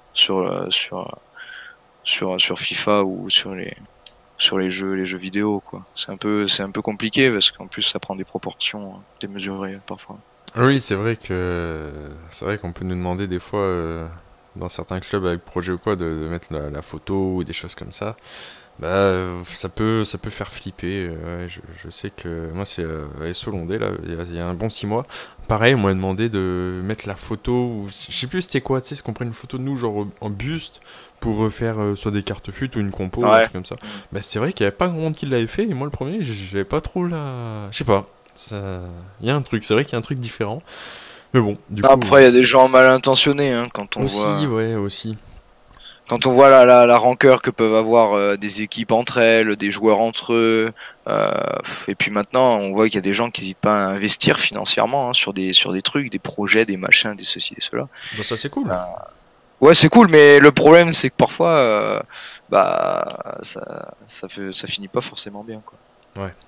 sur FIFA ou sur les jeux vidéo, quoi. C'est un peu compliqué parce qu'en plus ça prend des proportions démesurées parfois. Oui, c'est vrai qu'on peut nous demander des fois dans certains clubs avec projet ou quoi de mettre la photo ou des choses comme ça. Bah, ça peut faire flipper. Ouais, je sais que moi, c'est à Solondé, là, il y a un bon 6 mois. Pareil, on m'a demandé de mettre la photo, ou je sais plus c'était quoi, tu sais, c'est qu'on prenne une photo de nous, genre en buste, pour faire soit des cartes fut ou une compo, un Ouais. truc comme ça. Bah, c'est vrai qu'il y avait pas grand monde qui l'avait fait, et moi, le premier, j'avais pas trop la. Je sais pas. Il y a un truc, c'est vrai qu'il y a un truc différent. Mais bon, du coup. Après, il y a des gens mal intentionnés, hein, quand on Aussi, voit. ouais, aussi. Quand on voit la rancœur que peuvent avoir des équipes entre elles, des joueurs entre eux, et puis maintenant on voit qu'il y a des gens qui n'hésitent pas à investir financièrement, hein, sur des trucs, des projets, des machins, des ceci, des cela. Bah, ça, c'est cool. Ouais, c'est cool, mais le problème c'est que parfois, bah, ça finit pas forcément bien, quoi. Ouais.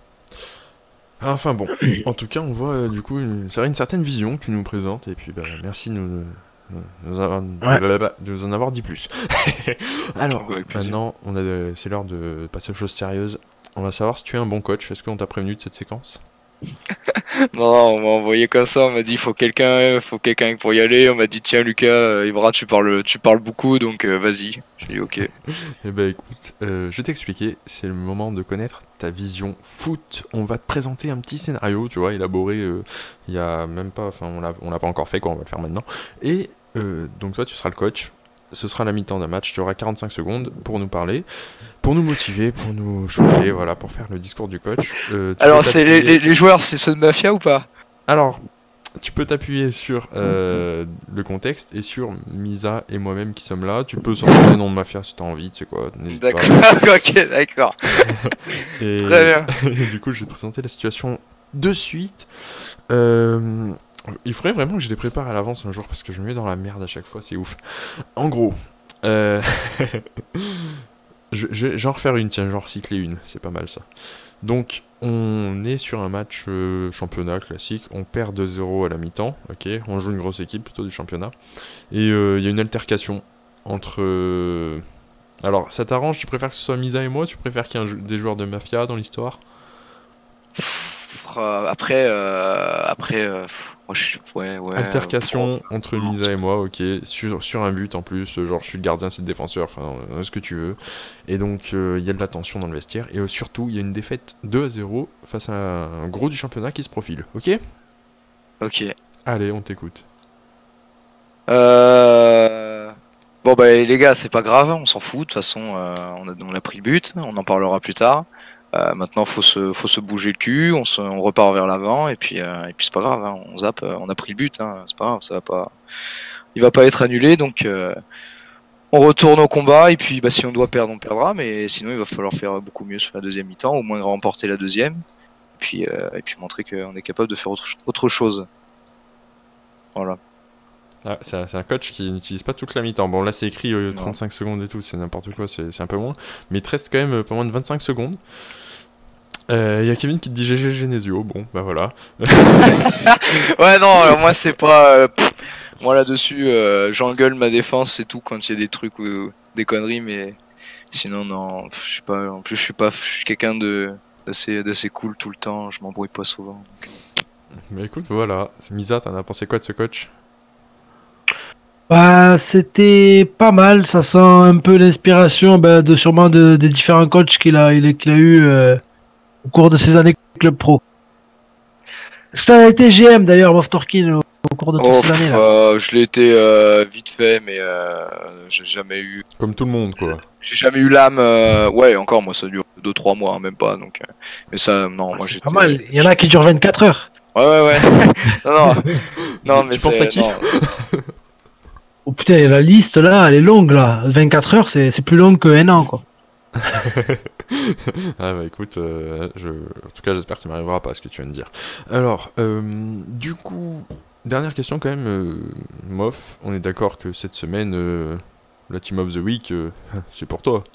Enfin bon, en tout cas, on voit du coup, c'est vrai, une certaine vision que tu nous présentes, et puis bah, merci de nous en avoir dit plus. Alors, Avec plaisir. maintenant, c'est l'heure de passer aux choses sérieuses. On va savoir si tu es un bon coach. Est-ce qu'on t'a prévenu de cette séquence? Non, on m'a envoyé comme ça, on m'a dit faut quelqu'un pour y aller. On m'a dit tiens Lucas, Ibra, tu parles beaucoup, donc vas-y. J'ai dit ok. Eh ben écoute, je vais t'expliquer, c'est le moment de connaître ta vision foot. On va te présenter un petit scénario, tu vois, élaboré il y a même pas, enfin on l'a pas encore fait, quoi, on va le faire maintenant. Et donc toi tu seras le coach, ce sera la mi-temps d'un match, tu auras 45 secondes pour nous parler, pour nous motiver, pour nous chauffer, voilà, pour faire le discours du coach. Alors c'est les joueurs, c'est ceux de Mafia ou pas? Alors, tu peux t'appuyer sur le contexte et sur Misa et moi-même qui sommes là. Tu peux sortir les noms de Mafia si t'as envie, tu sais quoi, n'hésite pas. D'accord, ok, d'accord. Et Très bien. du coup, je vais te présenter la situation de suite. Il faudrait vraiment que je les prépare à l'avance un jour parce que je me mets dans la merde à chaque fois, c'est ouf. En gros, je vais en refaire une, tiens, genre recycler une, c'est pas mal ça. Donc, on est sur un match championnat classique, on perd 2-0 à la mi-temps, ok, on joue une grosse équipe plutôt du championnat, et il y a une altercation entre... Alors, ça t'arrange, tu préfères que ce soit Misa et moi, tu préfères qu'il y ait des joueurs de Mafia dans l'histoire? Après, moi je suis. Ouais. Altercation entre Misa et moi, ok, sur un but en plus, genre je suis le gardien, c'est le défenseur, enfin ce que tu veux. Et donc il y a de la tension dans le vestiaire, et surtout il y a une défaite 2-0 face à un gros du championnat qui se profile, ok? Ok. Allez, on t'écoute. Bon bah les gars, c'est pas grave, on s'en fout, de toute façon on a pris le but, on en parlera plus tard. Maintenant faut se bouger le cul, on repart vers l'avant et puis c'est pas grave, hein, on zappe, on a pris le but, hein, c'est pas grave, ça va pas, il va pas être annulé, donc on retourne au combat et puis bah, si on doit perdre on perdra, mais sinon il va falloir faire beaucoup mieux sur la deuxième mi-temps, au moins remporter la deuxième et puis montrer qu'on est capable de faire autre chose. Voilà. Ah, c'est un coach qui n'utilise pas toute la mi-temps. Bon, là c'est écrit 35 secondes et tout, c'est n'importe quoi, c'est un peu moins. Mais il te reste quand même pas moins de 25 secondes. Il y a Kevin qui te dit GG Genesio, bon, bah voilà. Ouais, non, alors moi c'est pas. Moi là-dessus, j'engueule ma défense et tout quand il y a des trucs ou des conneries, mais sinon, non, je sais pas. En plus, je suis quelqu'un d'assez cool tout le temps, je m'embrouille pas souvent. Donc. Bah écoute, voilà. Misa, t'en as pensé quoi de ce coach? Bah, c'était pas mal, ça sent un peu l'inspiration sûrement des différents coachs qu'il a eu au cours de ses années club pro. Est-ce que tu as été GM d'ailleurs, Moff Torkin, au cours de toutes ces années là? Je l'ai été vite fait, mais j'ai jamais eu. Comme tout le monde, quoi. J'ai jamais eu l'âme. Ouais, encore, moi ça dure 2-3 mois, hein, même pas. Donc, mais ça, non, moi j'étais. Pas mal, il y en a qui durent 24 heures. Ouais. non, non, mais tu penses à qui? Oh putain, la liste là, elle est longue là. 24 heures, c'est plus long qu'un an quoi. Ah bah écoute, en tout cas j'espère que ça m'arrivera pas ce que tu viens de dire. Alors, du coup, dernière question quand même, Moff, on est d'accord que cette semaine, la Team of the Week, c'est pour toi.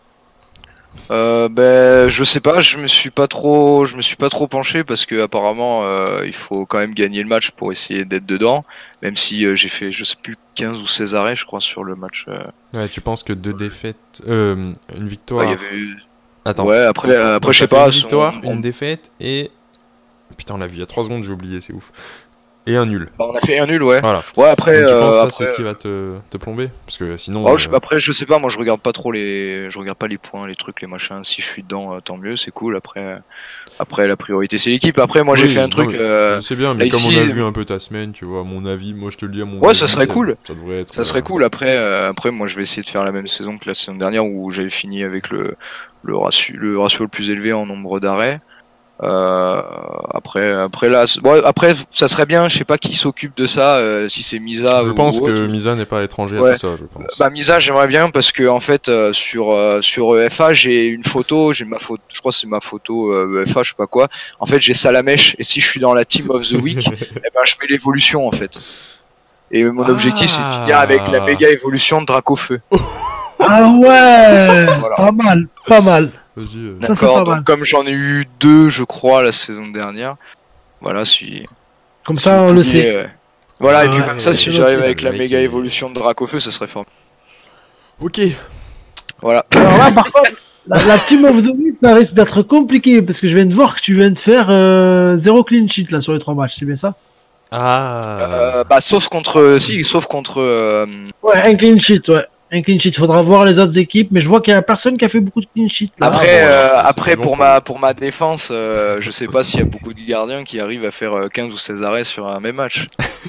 Ben, je sais pas, je me suis pas trop penché parce que apparemment il faut quand même gagner le match pour essayer d'être dedans, même si j'ai fait je sais plus 15 ou 16 arrêts je crois sur le match. Ouais, tu penses que 2 défaites, une victoire. Il y avait eu... Attends. Ouais, après je sais pas. Une victoire, une défaite et putain on l'a vu il y a 3 secondes, j'ai oublié, c'est ouf. Et un nul. Bah, on a fait un nul, ouais. Voilà. Ouais, après. Donc, tu penses après... ça, c'est ce qui va te plomber? Parce que sinon. Oh, après, je sais pas, moi je regarde pas trop je regarde pas les points, les trucs, les machins. Si je suis dedans, tant mieux, c'est cool. Après, la priorité c'est l'équipe. Après, moi j'ai fait un truc. Je sais bien, mais là, comme ici, on a vu un peu ta semaine, tu vois, à mon avis, moi je te le dis à mon ouais, avis. ça serait cool. Ça devrait être. Ça serait cool. Après, moi je vais essayer de faire la même saison que la saison dernière où j'avais fini avec le ratio le plus élevé en nombre d'arrêts. Après là, bon, après ça serait bien, je sais pas qui s'occupe de ça, si c'est Misa. Je pense que Misa n'est pas étranger ouais. à tout ça, je pense. Bah Misa, j'aimerais bien parce que en fait sur EFA j'ai une photo, j'ai ma photo, je crois que c'est ma photo EFA, je sais pas quoi. En fait j'ai Salamèche et si je suis dans la Team of the Week, eh ben je mets l'évolution en fait. Et mon objectif c'est de finir avec la méga évolution de Dracofeu. Ah ouais, voilà. Pas mal. D'accord, donc comme j'en ai eu 2 je crois la saison dernière, voilà si... Comme ça on le sait. Voilà, et Ouais, puis comme ça, ouais, si c'est j'arrive noté. avec la Le mec méga est- évolution de Dracofeu, ça serait fort. Ok. Voilà. Alors là, par contre, la team of the week, ça risque d'être compliqué parce que je viens de voir que tu viens de faire 0 clean sheet là sur les 3 matchs, c'est bien ça? Ah. Bah, sauf contre. Si, sauf contre. Ouais, un clean sheet, ouais. Un clean sheet, faudra voir les autres équipes, mais je vois qu'il y a personne qui a fait beaucoup de clean sheet là. Après, bon, alors, c'est après pas bon pour, pour lui. pour ma défense, je sais pas s'il y a beaucoup de gardiens qui arrivent à faire 15 ou 16 arrêts sur un même match.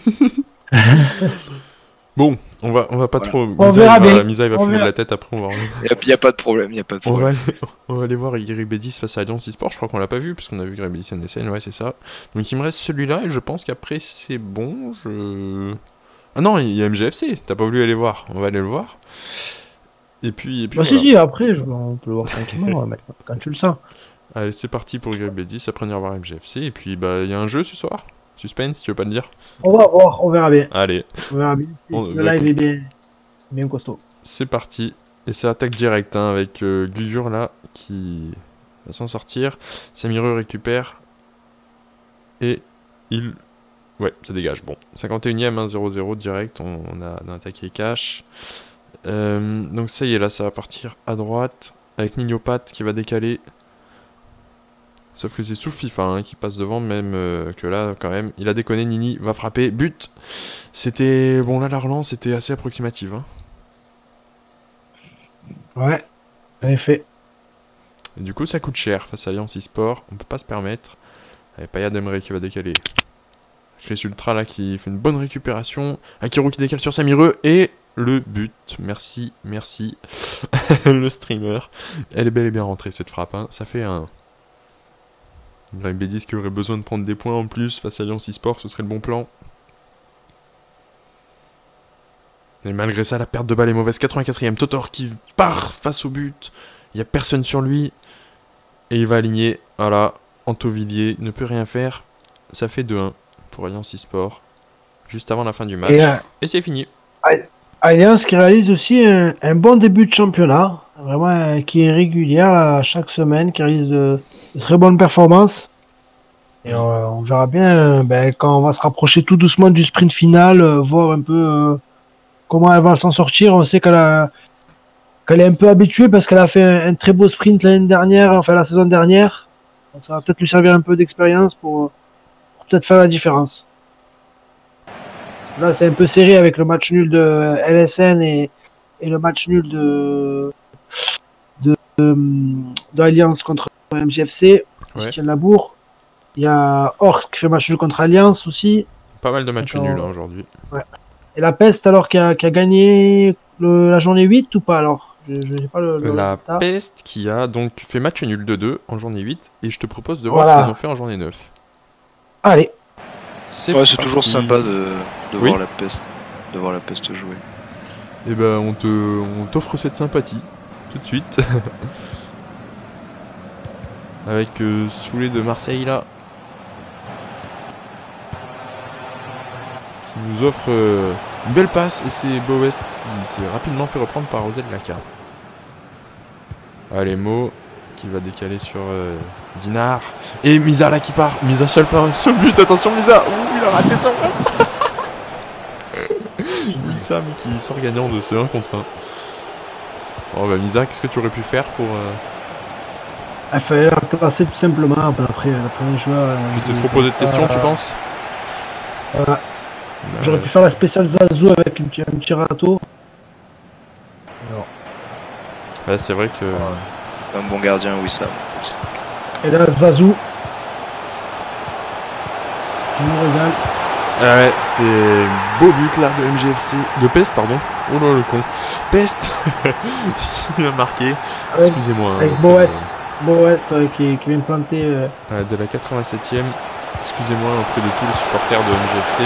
Bon, on va pas Voilà. trop. On verra bien. Misa, il va On fumer de verra. la tête après. Y a pas de problème, y a pas de On va, problème. on va aller voir Iribedis face à Alliance eSport. Je crois qu'on l'a pas vu parce qu'on a vu Iribedis NSN. Ouais, c'est ça. Donc il me reste celui-là et je pense qu'après c'est bon. Ah non, il y a MGFC. T'as pas voulu aller voir. On va aller le voir. Et puis Bah voilà. si, après, on peut le voir tranquillement, ouais, quand tu le sens. Allez, c'est parti pour Iribedis. Après on ira voir MGFC. Et puis bah il y a un jeu ce soir. Suspense, tu veux pas le dire? On va voir, on verra bien. Allez, On verra bien. Le live est bien costaud. c'est parti. Et c'est attaque directe hein, avec Guyur là qui va s'en sortir. Samireux récupère. Et il... Ouais, ça dégage. Bon, 51ème, 1-0-0 direct. On a attaqué cash. Donc ça y est, là, ça va partir à droite. Avec Nignopat qui va décaler. Sauf que c'est sous FIFA hein, qui passe devant, même que là, quand même, il a déconné. Nini va frapper. But. C'était... Bon, là, la relance était assez approximative. Hein. Ouais, en effet. Et du coup, ça coûte cher face à Alliance eSport. On peut pas se permettre. Avec Payad Emre qui va décaler. Chris Ultra là qui fait une bonne récupération. Akiru qui décale sur Samireux. Et le but. Merci, merci. Le streamer. Elle est bel et bien rentrée cette frappe. Hein. Ça fait un... Iribedis qui aurait besoin de prendre des points en plus face à Alliance eSport. Ce serait le bon plan. Et malgré ça, la perte de balle est mauvaise. 84ème. Totor qui part face au but. Il n'y a personne sur lui. Et il va aligner. Voilà. Antovilliers ne peut rien faire. Ça fait 2-1 pour Alliance eSport. Juste avant la fin du match. Et c'est fini. Alliance qui réalise aussi un bon début de championnat. Vraiment, qui est régulière là, chaque semaine, qui réalise de très bonnes performances. Et on verra bien quand on va se rapprocher tout doucement du sprint final, voir un peu comment elle va s'en sortir. On sait qu'elle est un peu habituée parce qu'elle a fait un très beau sprint l'année dernière, enfin la saison dernière. Donc ça va peut-être lui servir un peu d'expérience pour peut-être faire la différence. Là, c'est un peu serré avec le match nul de LSN et le match nul de Alliance contre MGFC. Ouais. Christian Labour. Il y a Horst qui fait match nul contre Alliance aussi. Pas mal de matchs Attends. nuls hein, aujourd'hui. Ouais. Et la Peste alors qui a gagné la journée 8 ou pas alors? Je n'ai pas le La résultat. Peste qui a donc fait match nul de 2 en journée 8. Et je te propose de voir Voilà. ce qu'ils ont fait en journée 9. Allez. Ouais, c'est toujours sympa de Oui. voir la peste. De voir la peste jouer. Et ben on t'offre cette sympathie tout de suite. Avec Soulé de Marseille là. Qui nous offre une belle passe et c'est Boest qui s'est rapidement fait reprendre par Rosel Laka. Allez Mo qui va décaler sur Dinar. Et Misa là qui part. Misa seul fait un seul but. Attention Misa. Ouh, il a raté son Wissam qui sort gagnant de ce 1 contre 1. Oh bah Misa, qu'est-ce que tu aurais pu faire pour... Il fallait la placer tout simplement. Après le joueur. Tu t'es trop posé de questions, tu penses? J'aurais pu faire la spéciale Zazou avec un petit râteau. Ouais, c'est vrai que... Un bon gardien, oui, ça. Et là, Zazou. Qui nous régale. Ouais, c'est beau but là de MGFC. De Pest, pardon. Oh là le con. Pest il a marqué. Avec- Excusez-moi. avec hein, Boët. Boët qui vient planter. de la 87ème. Excusez-moi auprès de tous les supporters de MGFC.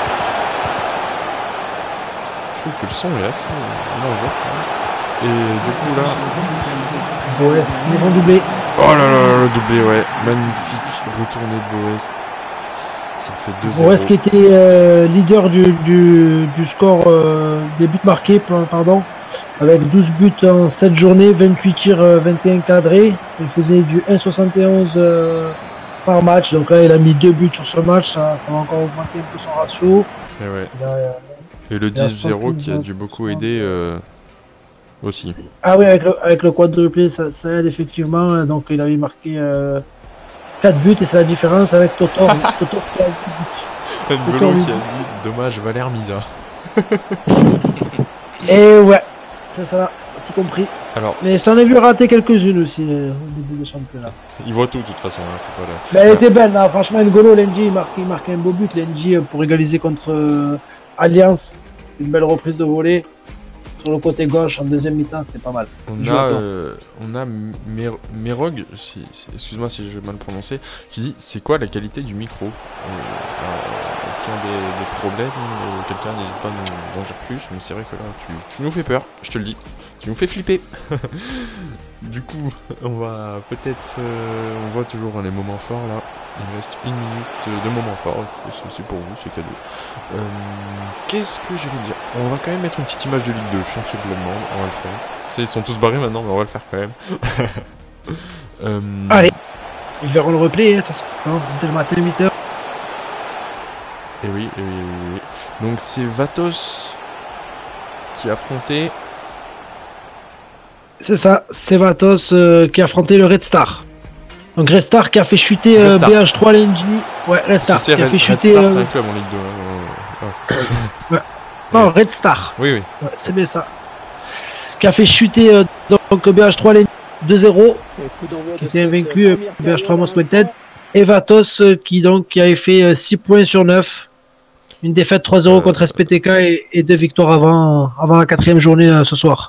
Je trouve que le son est assez énervant. Et du coup là... Boët, ils vont doubler. Oh là là, le doublé, ouais. Magnifique. Retourné de Boest. Ça fait 2-0. Boët qui était leader du score des buts marqués, pardon. Avec 12 buts en 7 journées, 28 tirs, 21 cadrés. Il faisait du 1,71 par match. Donc là, il a mis 2 buts sur ce match. Ça va encore augmenter un peu son ratio. Et, ouais. Il a- Et le il a 10-0 qui a 130, dû beaucoup aider aussi. Ah oui, avec le quadruplé, ça aide effectivement. Donc il avait marqué 4 buts et c'est la différence avec Totor. Totor qui a 10 buts. N'Golo qui a dit dommage Valère Misa. Et ouais, c'est ça, tout compris. Alors, Mais ça en a vu rater quelques-unes aussi au début du championnat. il voit tout de toute façon. Hein, faut pas le- Mais elle était belle, là. Franchement, N'Golo, Lenji, il marque un beau but. Lenji pour égaliser contre Alliance. Une belle reprise de volée. Sur le côté gauche, en deuxième mi-temps, c'était pas mal. On a Merog, excuse-moi si je vais mal prononcer, qui dit c'est quoi la qualité du micro. Est-ce qu'il y a des problèmes? Quelqu'un n'hésite pas à nous en dire plus, mais c'est vrai que là tu nous fais peur, je te le dis. Tu nous fais flipper. Du coup, on va peut-être... on voit toujours les moments forts là. Il reste 1 minute de moments forts. C'est pour vous, c'est cadeau. Qu'est-ce que j'allais dire? On va quand même mettre une petite image de Ligue 2, chantier de la demande. On va le faire. Tu sais, ils sont tous barrés maintenant, mais on va le faire quand même. Allez, ils verront le replay, de toute façon. Dès le matin, 8h. Et oui, oui. Donc c'est Vatos qui a affronté... C'est ça, c'est Vatos qui a affronté le Red Star. Donc Red Star qui a fait chuter Red Star. BH3 Lenji. Ouais, Red Star qui a fait chuter. Red Star, c'est un club en Ligue 2. Hein. Non, Red Star. Oui. Ouais, c'est bien ça. Qui a fait chuter donc BH3 Lenji 2-0. Qui était invaincu BH3 Most Wanted. Et Vatos qui avait fait 6 points sur 9. Une défaite 3-0 contre SPTK et 2 victoires avant la 4ème journée ce soir.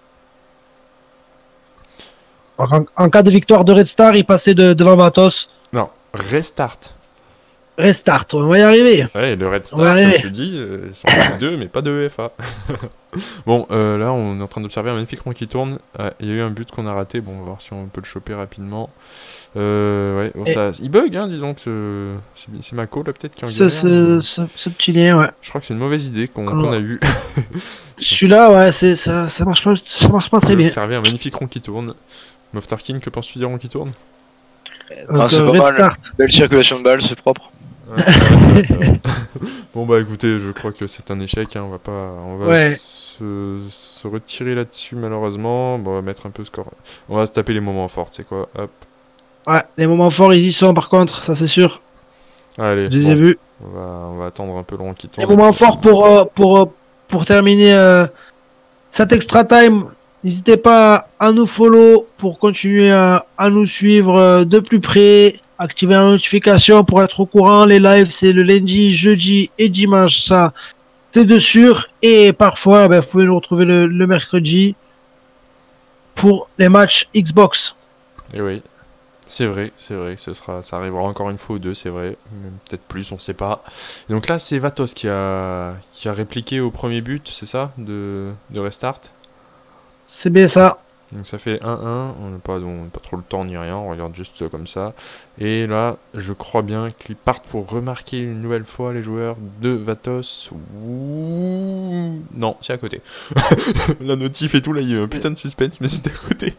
En cas de victoire de Red Star, il passait devant Vatos. Non, Restart. Restart, on va y arriver. Ouais, le Red Star, comme tu dis, ils sont en Ligue 2, mais pas de EFA. Bon, là, on est en train d'observer un magnifique rond qui tourne. Il y a eu un but qu'on a raté. Bon, on va voir si on peut le choper rapidement. Ouais, bon, il bug, hein, dis donc. C'est Mako, là, peut-être, qui en galère. Ce petit lien, ouais. Je crois que c'est une mauvaise idée qu'on a eue. Celui-là, ouais, ça marche pas très bien. Observer un magnifique rond qui tourne. Moftarkin, que penses-tu du rond qui tourne? C'est pas mal. Belle circulation de balles, c'est propre. Ouais, c'est vrai. Bon bah écoutez, je crois que c'est un échec, hein. On va se retirer là-dessus malheureusement. Bon, on va mettre un peu score. On va se taper les moments forts, c'est quoi? Hop. Ouais, les moments forts ils y sont par contre, ça c'est sûr. Allez. Je les ai vus. On va attendre un peu le rond qui tourne. Les moments forts pour terminer cet extra time. N'hésitez pas à nous follow pour continuer à nous suivre de plus près. Activez la notification pour être au courant. Les lives, c'est le lundi, jeudi et dimanche. Ça, c'est de sûr. Et parfois, vous pouvez nous retrouver le mercredi pour les matchs Xbox. Et oui, c'est vrai. Ça arrivera encore une fois ou deux, c'est vrai. Peut-être plus, on sait pas. Et donc là, c'est Vatos qui a répliqué au premier but, c'est ça, de Restart. C'est bien ça. Donc ça fait 1-1, on n'a pas trop le temps ni rien, on regarde juste comme ça. Et là, je crois bien qu'ils partent pour remarquer une nouvelle fois les joueurs de Vatos. Ouh... Non, c'est à côté. La notif et tout, là il y a eu un putain de suspense, mais c'était à côté.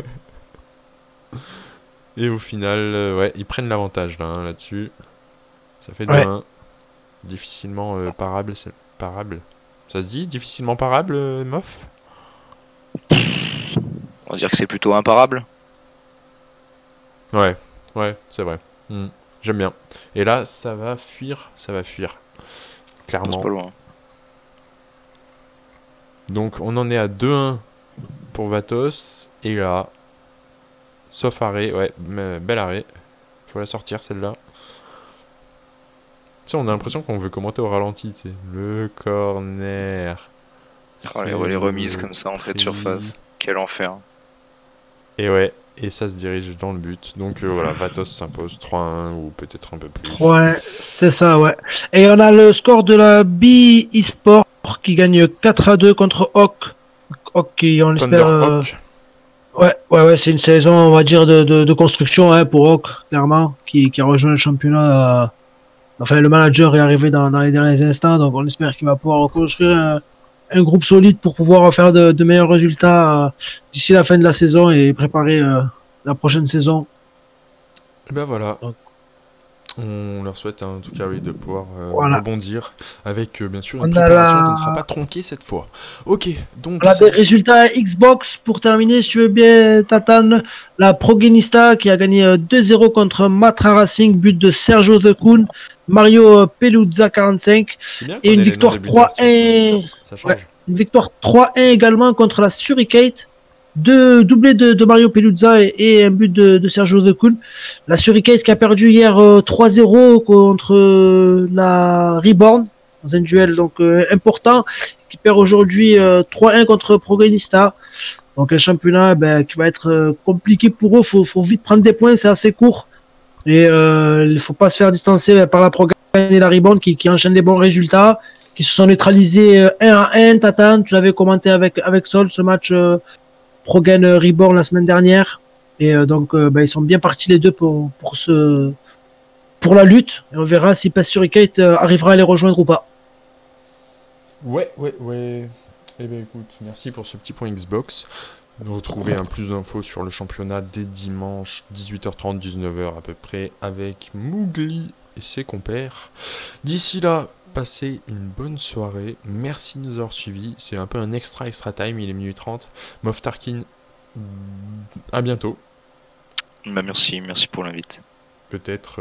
Et au final, ouais, ils prennent l'avantage là-dessus. Ça fait 2-1. Difficilement parable, c'est parable. Ça se dit difficilement parable, Mof? On va dire que c'est plutôt imparable. Ouais, c'est vrai. J'aime bien. Et là, ça va fuir. Clairement. C'est pas loin. Donc, on en est à 2-1 pour Vatos. Et là, sauf arrêt. Ouais, bel arrêt. Faut la sortir, celle-là. Tu sais, on a l'impression qu'on veut commenter au ralenti, tu sais. Le corner. Oh, les remises comme ça, entrée de surface. Quel enfer. Et ouais, et ça se dirige dans le but. Donc voilà, Vatos s'impose 3-1 ou peut-être un peu plus. Ouais, c'est ça, ouais. Et on a le score de la B eSport qui gagne 4-2 contre Hawk. Hawk qui, on l'espère... Ouais, c'est une saison, on va dire, de construction pour Hawk, clairement, qui a rejoint le championnat. Enfin, le manager est arrivé dans les derniers instants, donc on espère qu'il va pouvoir reconstruire un groupe solide pour pouvoir faire de meilleurs résultats d'ici la fin de la saison et préparer la prochaine saison. Et ben voilà. On leur souhaite en tout cas oui, de pouvoir Voilà. rebondir avec bien sûr On une a préparation la- qui ne sera pas tronquée cette fois. Ok, donc On a des résultats Xbox pour terminer, si tu veux bien, Tatane. La Progenista qui a gagné 2-0 contre Matra Racing, but de Sergio The Kun, Mario Peluzza 45 c'est bien qu'on et ait une les noms victoire des buteurs, tiens. 3-1. Ça change. Ouais, une victoire 3-1 également contre la Suricate. Deux doublés de Mario Peluzza et un but de Sergio The Kun. La Suricate qui a perdu hier 3-0 contre la Reborn dans un duel donc important, qui perd aujourd'hui 3-1 contre Progenista. Donc un championnat qui va être compliqué pour eux. Faut vite prendre des points, c'est assez court. Et il ne faut pas se faire distancer par la Progen et la Reborn qui enchaînent des bons résultats, qui se sont neutralisés 1-1. Tatane, tu l'avais commenté avec Sol, ce match Progen Reborn la semaine dernière. Et donc ils sont bien partis les deux pour la lutte. Et on verra si PS Suricate arrivera à les rejoindre ou pas. Ouais. Eh bien écoute, merci pour ce petit point Xbox. Nous retrouver plus d'infos sur le championnat dès dimanche 18h30, 19h à peu près avec Mougli et ses compères. D'ici là, passez une bonne soirée. Merci de nous avoir suivis. C'est un peu un extra time, il est minuit 30. Moff Tarkin, à bientôt. Bah merci pour l'invite. Peut-être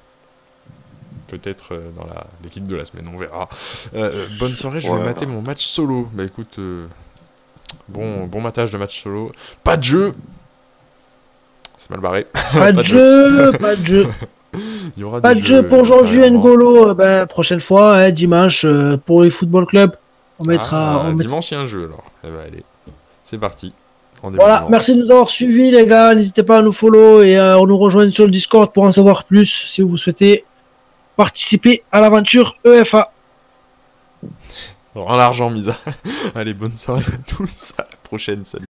dans l'équipe de la semaine, on verra. Bonne soirée, je vais mater mon match solo. Bah écoute, bon matage de match solo. Pas de jeu. C'est mal barré. Pas de jeu. Il y aura pas des de jeu jeux, pour Jean-Jules carrément. N'Golo. Prochaine fois, dimanche, pour les football club. On mettra. Dimanche, il y a un jeu alors. Eh ben, allez, c'est parti. Voilà, dimanche. merci de nous avoir suivis, les gars. N'hésitez pas à nous follow et à nous rejoindre sur le Discord pour en savoir plus si vous souhaitez participer à l'aventure EFA. En l'argent, Misa. Allez, bonne soirée à tous. À la prochaine. Salut.